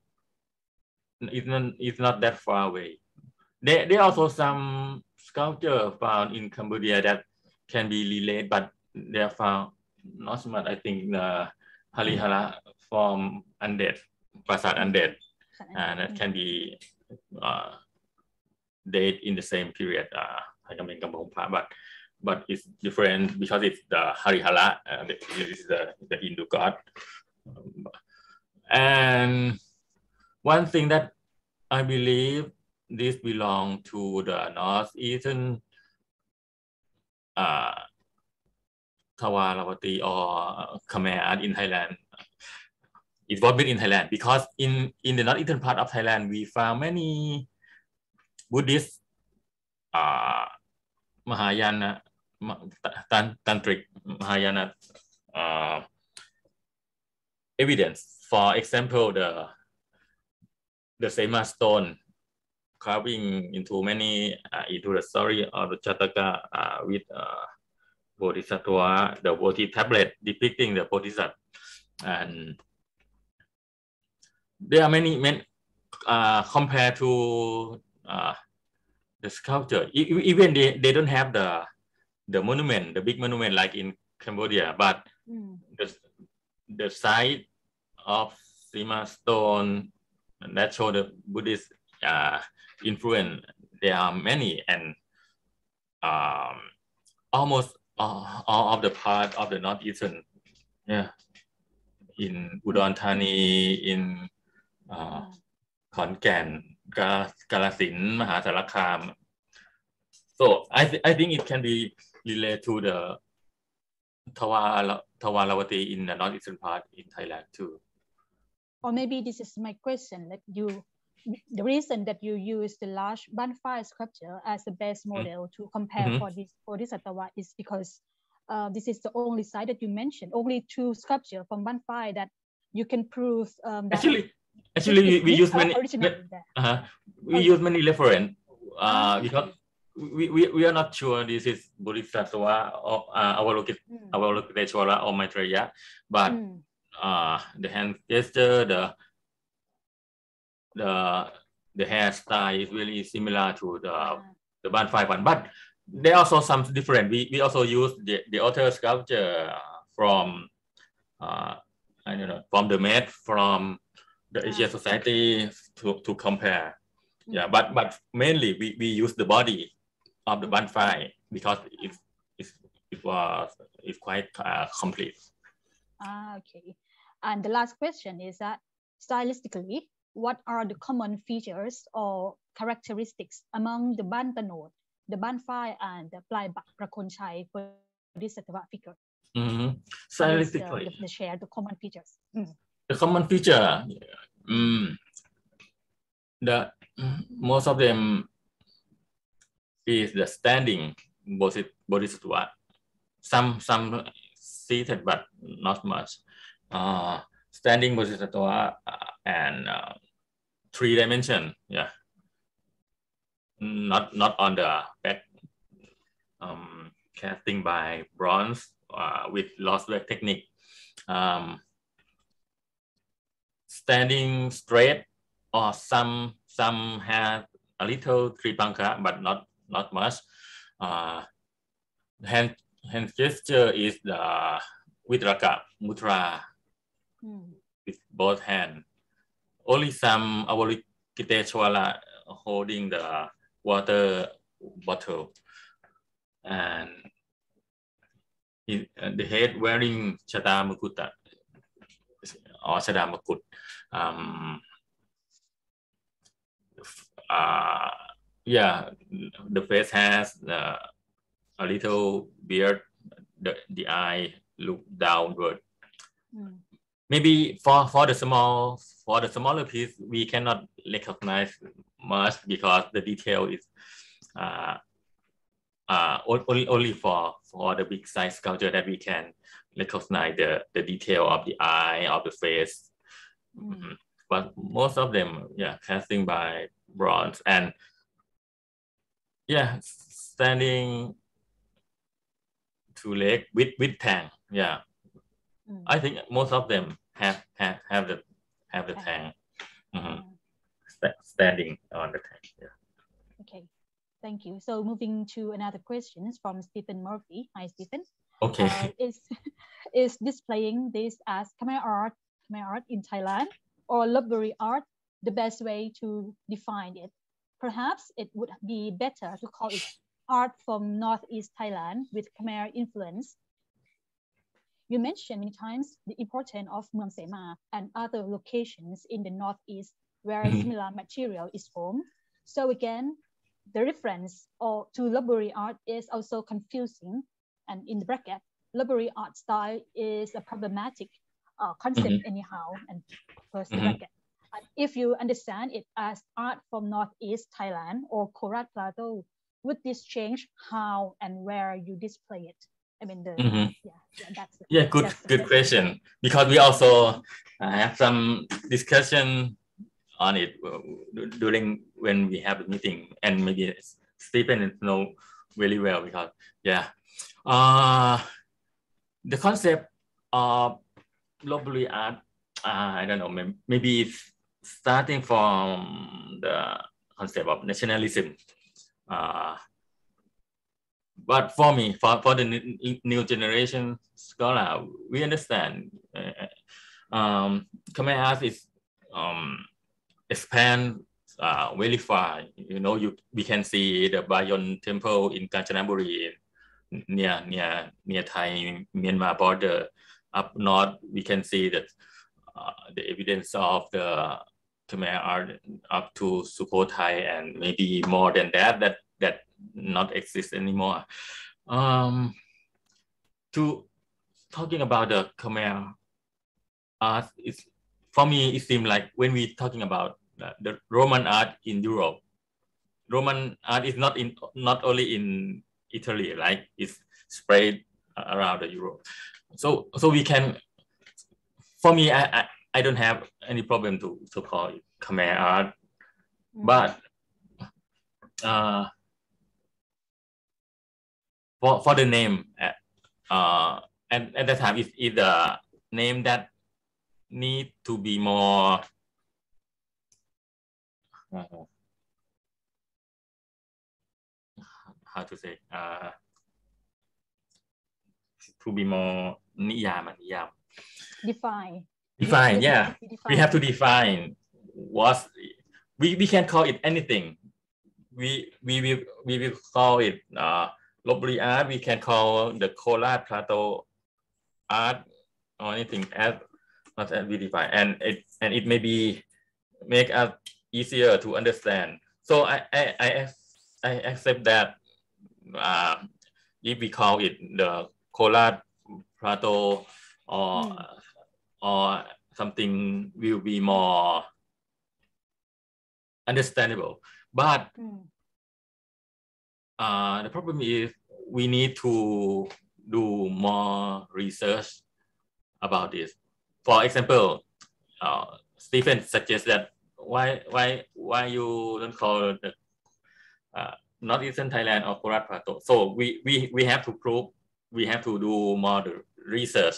is not that far away. There are also some sculpture found in Cambodia that can be related, but they are found not so much. I think the Harihara from Undead, Prasat Undead, and that can be date in the same period, but it's different because it's the Harihara, this is the Hindu god. And one thing that I believe this belongs to the northeastern Thawaravati or Khmer art in Thailand. It was made in Thailand because in the northeastern part of Thailand we found many Buddhist, Mahayana, Tantric Mahayana evidence. For example, the Sema stone carving into many into the story of the Jataka with Bodhisattva, the Bodhi tablet depicting the Bodhisattva, and there are many compared to the sculpture. Even they don't have the monument, the big monument like in Cambodia, but the site of Sema stone that show the Buddhist influence. There are many, and almost all of the part of the northeastern, in Udon Thani, in Khon Kaen, Kalasin, Mahasarakham. So I think it can be related to the Thawaravati in the northeastern part in Thailand too. Or maybe this is my question, like the reason that you use the large Ban Phai sculpture as the best model to compare for this Bodhisattva is because this is the only site that you mentioned, only 2 sculptures from Ban Phai that you can prove that actually we use many use many reference because we are not sure this is Bodhisattva or Avalokiteshvara or Maitreya, but the hand gesture, the hairstyle is really similar to the Ban Phai one, but there are also some different. We also use the other sculpture from I don't know, from the mat from the Asian Society to compare. Yeah, but mainly we use the body of the Ban Phai because it's quite complete. Okay. And the last question is that stylistically, what are the common features or characteristics among the Ban Tanot, the Ban Phai, and the Plai Prakon Chai for this figure? Stylistically, the share the common features. The common feature, the most of them is the standing Bodhisattva. Some seated, but not much. Standing Bodhisattva and 3 dimension, not on the back. Casting by bronze with lost work technique. Standing straight, or some have a little tripanka, but not much. hand gesture is the Vitraka Mudra with both hands. Only some Avalokiteshvara holding the water bottle, and the head wearing Chata Mukuta or Chata Mukut. Yeah, the face has a little beard. The eye look downward. Maybe for the smaller piece, we cannot recognize much because the detail is only for the big size sculpture that we can recognize the detail of the eye, of the face. But most of them, casting by bronze, and standing two leg with tang. I think most of them have the tang standing on the tang. Okay, thank you. So moving to another question from Stephen Murphy. Hi, Stephen. Okay. Is displaying this as Khmer art in Thailand or library art the best way to define it? Perhaps it would be better to call it art from Northeast Thailand with Khmer influence. You mentioned many times the importance of Mueang Sema and other locations in the Northeast where similar material is formed. So again, the reference to library art is also confusing, and in the bracket, library art style is a problematic concept anyhow, and close the bracket. And if you understand it as art from Northeast Thailand or Korat Plateau, would this change how and where you display it? I mean, good question. Because we also have some discussion on it during when we have a meeting, and maybe Stephen know very well because the concept of library art, I don't know, maybe it's starting from the concept of nationalism. But for me, for the new generation scholar, we understand Khmer art is expand very far. We can see the Bayon Temple in Kanchanaburi near Thai Myanmar border. Up north, we can see that the evidence of the Khmer art up to Sukhothai, and maybe more than that not exist anymore. To talking about the Khmer art, for me it seems like when we talking about the Roman art in Europe, Roman art is not only in Italy, like it's spread around the Europe. So we can, for me, I don't have any problem to call it Khmer art, but for the name, and at that time, is the name that need to be more how to say to be more niyam. Define. Yeah. We have to define what we can call it anything. We will call it library art. We can call the Korat Plateau art or anything as not as we define, and it may be make us easier to understand. So I accept that if we call it the Korat Plateau or something will be more understandable. But the problem is we need to do more research about this. For example, Stephen suggests that why you don't call the Northeastern Thailand or Korat Plateau. So we have to prove, we have to do more research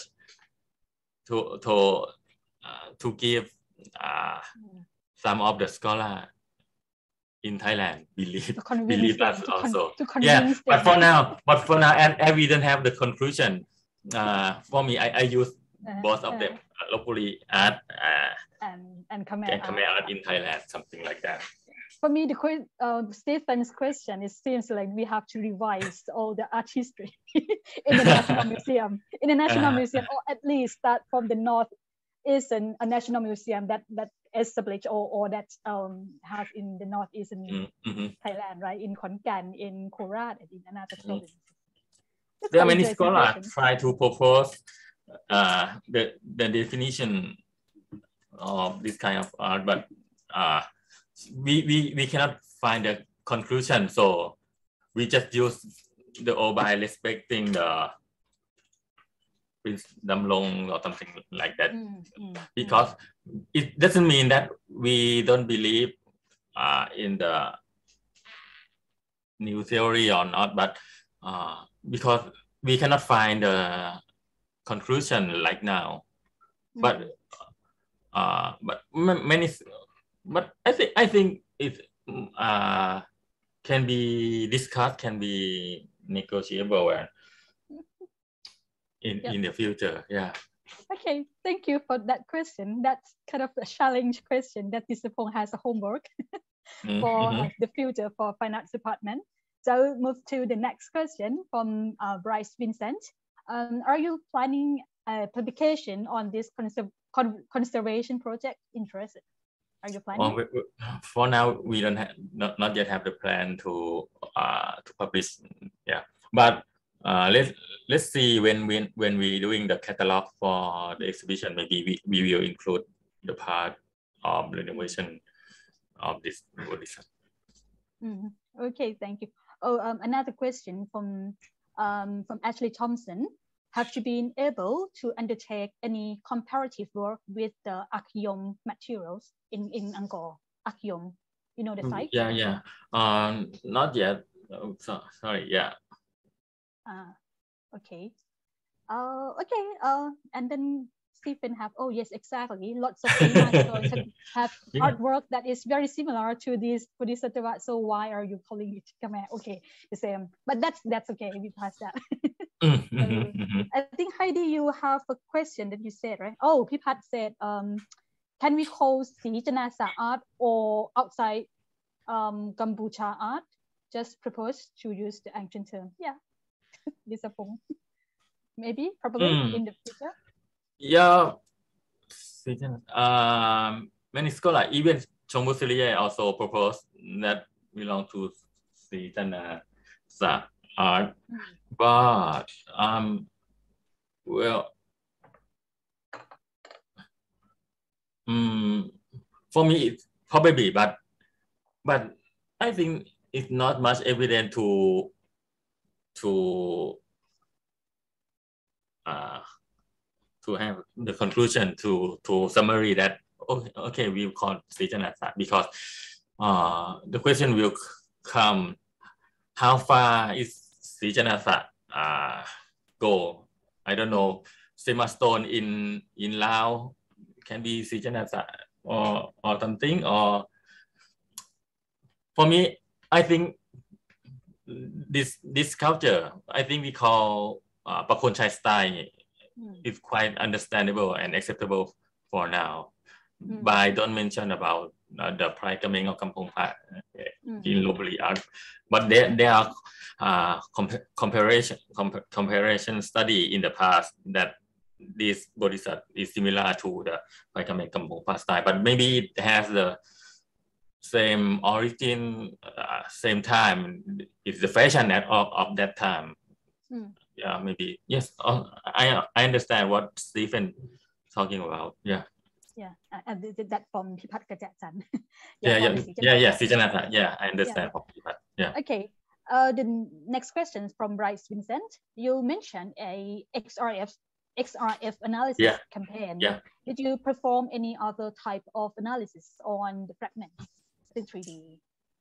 to give some of the scholar in Thailand believe convince us them, also. to Yeah, convince but them. for now, and we don't have the conclusion. For me, I use both of them, locally art and Khmer art in Thailand, something like that. For me, Stephen's question, it seems like we have to revise all the art history in the National Museum. In the National Museum, or at least start from the North Eastern National Museum that established or that has in the Northeastern Thailand, right? In Khon Kaen, in Korat, and in another province. There are many scholars try to propose the definition of this kind of art, but we cannot find a conclusion. So we just use the O by respecting the Prince Damrong or something like that, because it doesn't mean that we don't believe in the new theory or not, but because we cannot find a conclusion like now. But many, but I think it can be discussed, can be negotiable and in the future. Yeah. Okay, thank you for that question. That's kind of a challenge question that Tisapong has a homework for the future for finance department. So move to the next question from Bryce Vincent. Are you planning a publication on this conservation project? Interested? Are you planning? For now, we don't have not yet have the plan to publish. Yeah, but let's see when we doing the catalog for the exhibition. Maybe we will include the part of renovation of this exhibition. Okay, thank you. Oh, another question from Ashley Thompson. Have you been able to undertake any comparative work with the Akyom materials in Angkor? Akyom, you know the site? Yeah. Not yet. Sorry. Yeah. Okay. Okay. And then Stephen have, oh yes, exactly. Lots of have artwork that is very similar to this Bodhisattva. So why are you calling it Khmer? Okay, the same. But that's okay. We pass that. I think Heidi, you have a question that you said, right? Oh, Pipat said, can we call Sri Janasa art or outside Kampucha art? Just propose to use the ancient term. Yeah, Disappoint. Maybe, probably in the future. Yeah, many scholars, even Chombu Siriye also proposed that belong to Sri Janasa art, but well, for me it's probably, but I think it's not much evident to have the conclusion to summary that okay we will call Sri Janasa, because the question will come, how far is Sri Janasa go? I don't know. Sema stone in Laos can be Sri Janasa or something. Or for me, I think this sculpture, I think we call Pakon Chai style, is quite understandable and acceptable for now. But I don't mention about the Phrai Kameng or Kampong Phat in Lopburi art. But there are comparison study in the past that this Bodhisattva is similar to the Phrai Kameng Kampong Phat style, but maybe it has the same origin, same time. It's the fashion of that time. Yeah, maybe. Yes, I understand what Stephen talking about. Yeah. Yeah, and that from Pipat Kajatsan. Yeah, Sri Janasa. Yeah, I understand. Yeah. Okay. The next question is from Bryce Vincent. You mentioned a XRF analysis campaign. Yeah. Did you perform any other type of analysis on the fragments in 3D?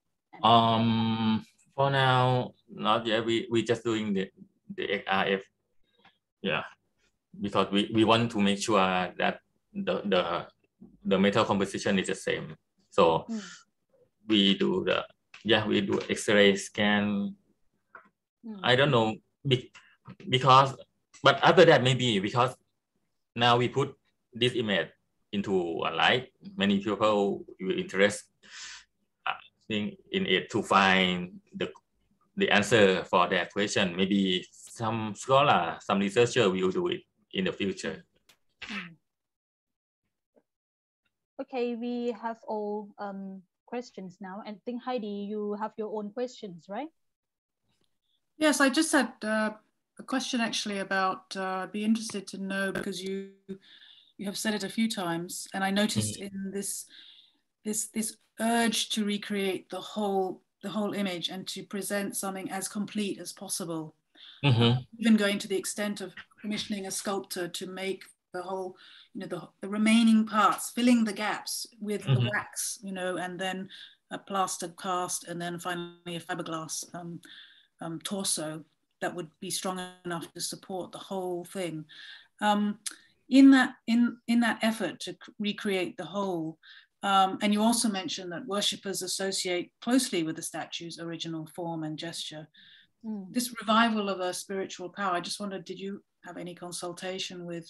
For now, not yet. We just doing the XRF. Yeah, because we want to make sure that the metal composition is the same. So we do we do X-ray scan. I don't know because, but after that maybe because now we put this image into a light, many people will interest in it to find the answer for their question. Maybe some scholar, some researcher will do it in the future. Okay, we have all questions now. And I think Heidi, you have your own questions, right? Yes, I just had a question actually about, I'd be interested to know, because you have said it a few times, and I noticed in this urge to recreate the whole image and to present something as complete as possible, even going to the extent of commissioning a sculptor to make the whole, the remaining parts, filling the gaps with the wax, and then a plaster cast, and then finally a fiberglass torso that would be strong enough to support the whole thing. In that effort to recreate the whole, and you also mentioned that worshippers associate closely with the statue's original form and gesture. This revival of a spiritual power, I just wondered, did you have any consultation with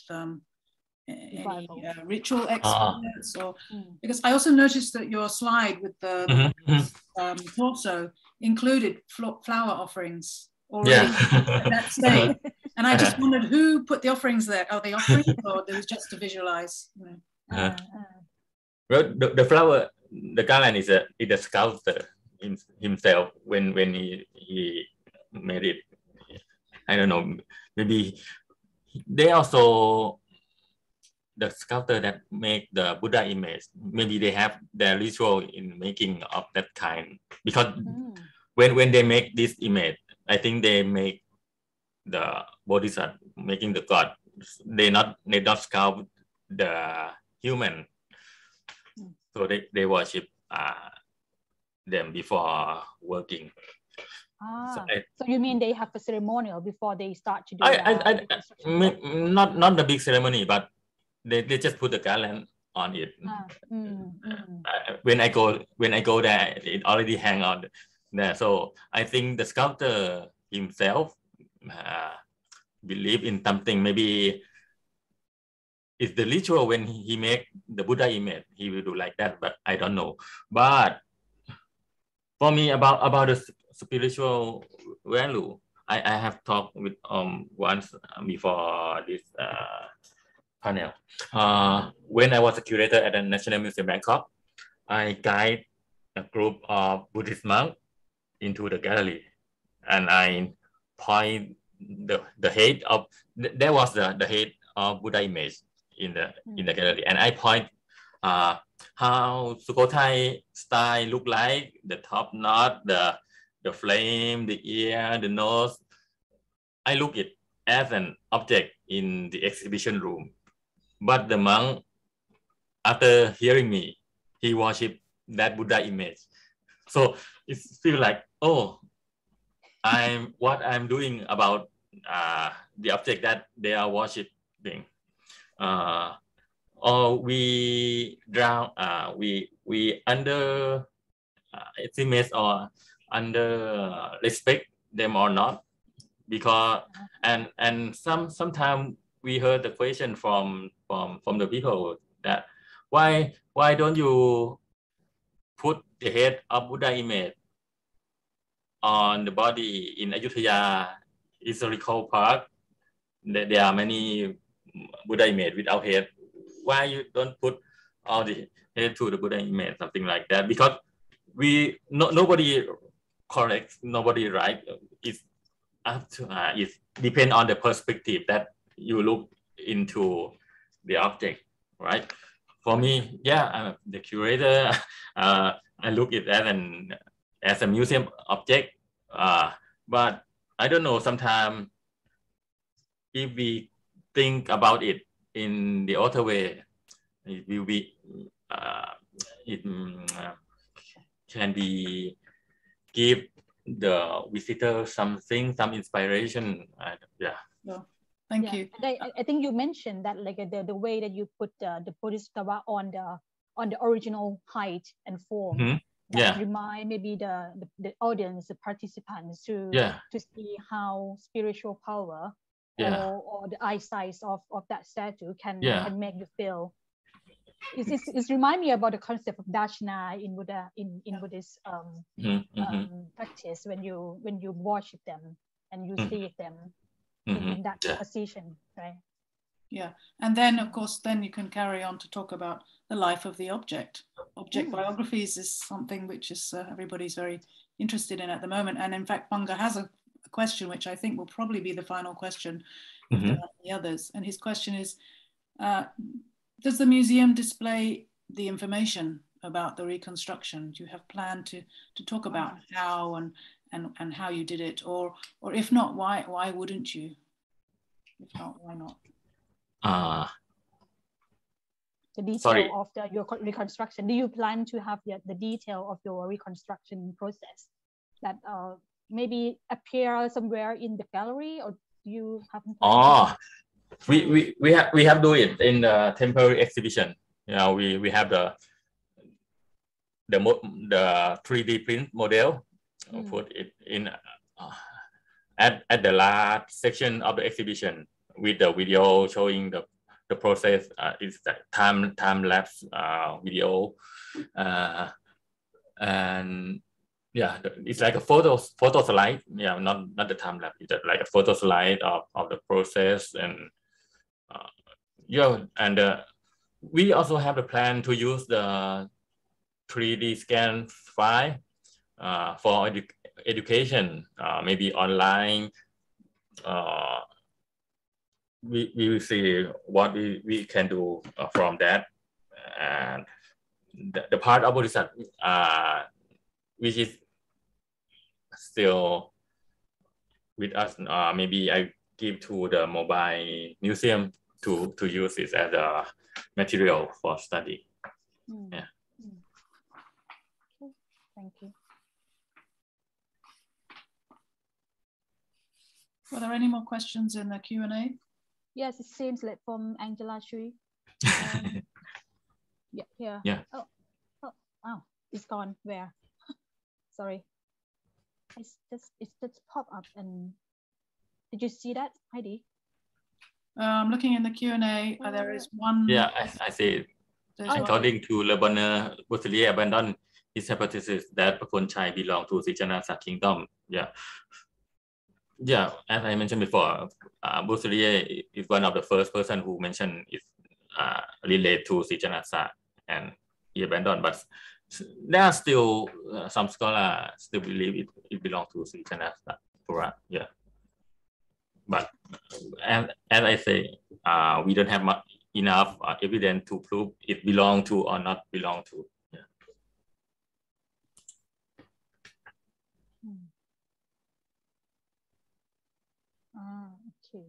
any ritual experts, or because I also noticed that your slide with the torso included flower offerings already at that stage, and I just wondered who put the offerings there. Are they offerings, or it was just to visualize? Well, the flower, the garland is a sculptor himself when he made it. I don't know, maybe they also, the sculptor that make the Buddha image, maybe they have their ritual in making of that kind, because when they make this image, I think they make the bodhisattva, making the god. They not sculpt the human, so they worship them before working. So you mean they have a ceremonial before they start to do not the big ceremony, but they just put the garland on it. When I go there, it already hang on there. So I think the sculptor himself believe in something. Maybe it's the ritual when he make the Buddha image, he will do like that, but I don't know. But for me, about the spiritual value, I have talked with once before this panel. When I was a curator at the National Museum Bangkok, I guide a group of Buddhist monks into the gallery, and I point the head of, there was the head of Buddha image in the gallery, and I point how Sukhothai style look like, the top knot, the flame, the ear, the nose. I look it as an object in the exhibition room. But the monk, after hearing me, he worshipped that Buddha image. So it feels like, oh, what I'm doing about the object that they are worshiping. Or we drown, we under estimate or under respect them or not, because and sometimes we heard the question from the people that why don't you put the head of Buddha image on the body in Ayutthaya historical park? There are many Buddha image without head. Why you don't put all the head to the Buddha image, something like that? Because nobody correct, nobody right. It's up to it depends on the perspective that you look into the object, right? For me, I'm the curator. I look it as a museum object, but I don't know. Sometimes if we think about it in the other way, it will be it can be give the visitor something, some inspiration. Well, thank you. I think you mentioned that like the way that you put the Bodhisattva on the original height and form. Yeah. remind maybe the audience, the participants to see how spiritual power or the eyesight of that statue can make you feel. It's remind me about the concept of darshana in Buddha in Buddhist practice, when you worship them and you see them in that position, right? Yeah, and then of course, then you can carry on to talk about the life of the object. Object biographies is something which is everybody's very interested in at the moment. And in fact, Banga has a question which I think will probably be the final question if there are any others. And his question is, does the museum display the information about the reconstruction? Do you have planned to talk about how and how you did it, or if not, why wouldn't you? If not, why not? The detail of your reconstruction. Do you plan to have the detail of your reconstruction process that maybe appear somewhere in the gallery, or do you haven't planned? We have do it in the temporary exhibition. You know, we have the 3D print model, put it in at the last section of the exhibition with the video showing the process. It's the time lapse video, and yeah, it's like a photo slide. Yeah, not the time lapse. It's like a photo slide of the process, and we also have the plan to use the 3D scan file for education, maybe online. We will see what we can do from that. And the part of Bodhisattva which is still with us, maybe I give to the mobile museum to use it as a material for study. Yeah. Thank you. Were there any more questions in the Q&A? Yes, it seems like from Angela Shui. Yeah. Oh, wow, it's gone. Where? Sorry. It's just pop up. And did you see that, Heidi? I'm looking in the Q&A. There is one. Yeah, I see it. According to Le Bonheur, Bousselier abandoned his hypothesis that Pakonchai belonged to Sichanasa kingdom. Yeah, as I mentioned before, Bousselier is one of the first person who mentioned it related to Sichanasa, and he abandoned. But there are still some scholars still believe it belongs to Sichanasa Pura. Yeah, but as I say, we don't have enough evidence to prove it belong to or not belong to. Yeah. Okay.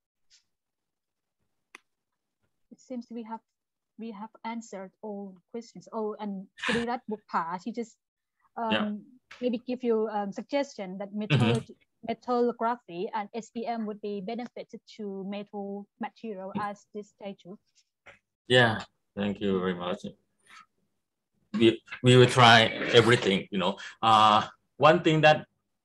It seems we have answered all questions. Oh, and Surirat Bukpa, she just maybe give you suggestion that metallography and SPM would be benefited to metal material as this statue. Yeah, thank you very much. We will try everything, you know. One thing that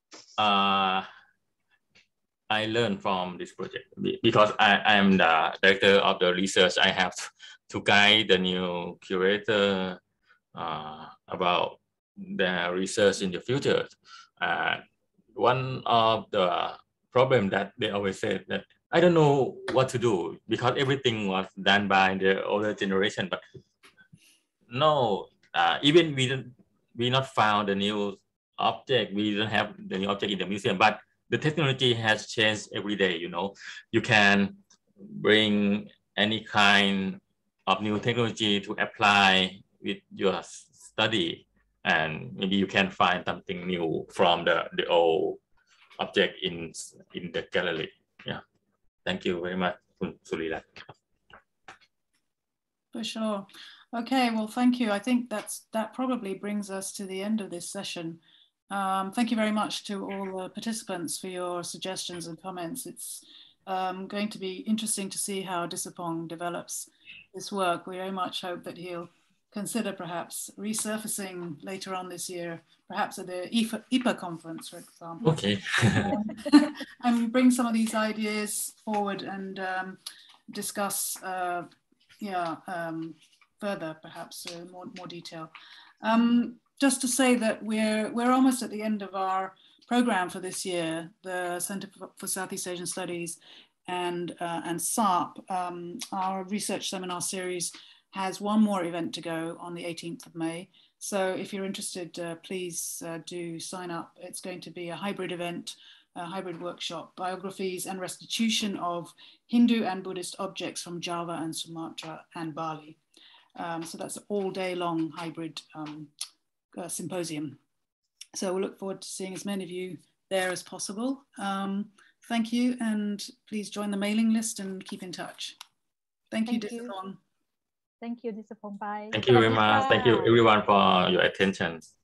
I learned from this project, because I am the director of the research, I have to guide the new curator about the research in the future. One of the problem that they always say that I don't know what to do because everything was done by the older generation. But no, even we not found the new object. We don't have the new object in the museum, but the technology has changed every day. You know, you can bring any kind of new technology to apply with your study, and maybe you can find something new from the old object in the gallery. Yeah, thank you very much, Surirat. For sure. Okay, well, thank you. I think that probably brings us to the end of this session. Thank you very much to all the participants for your suggestions and comments. It's going to be interesting to see how Disapong develops this work. We very much hope that he'll consider perhaps resurfacing later on this year, perhaps at the IPA conference, for example. Okay. And bring some of these ideas forward and discuss, further, perhaps more detail. Just to say that we're almost at the end of our program for this year. The Center for Southeast Asian Studies and SARP, our research seminar series, has one more event to go on the 18th of May. So if you're interested, please do sign up. It's going to be a hybrid event, a hybrid workshop, biographies and restitution of Hindu and Buddhist objects from Java and Sumatra and Bali. So that's an all-day long hybrid symposium. So we'll look forward to seeing as many of you there as possible. Thank you, and please join the mailing list and keep in touch. Thank you, Disapong. Thank you, Disapong. Bye. Thank you very much. Thank you everyone for your attention.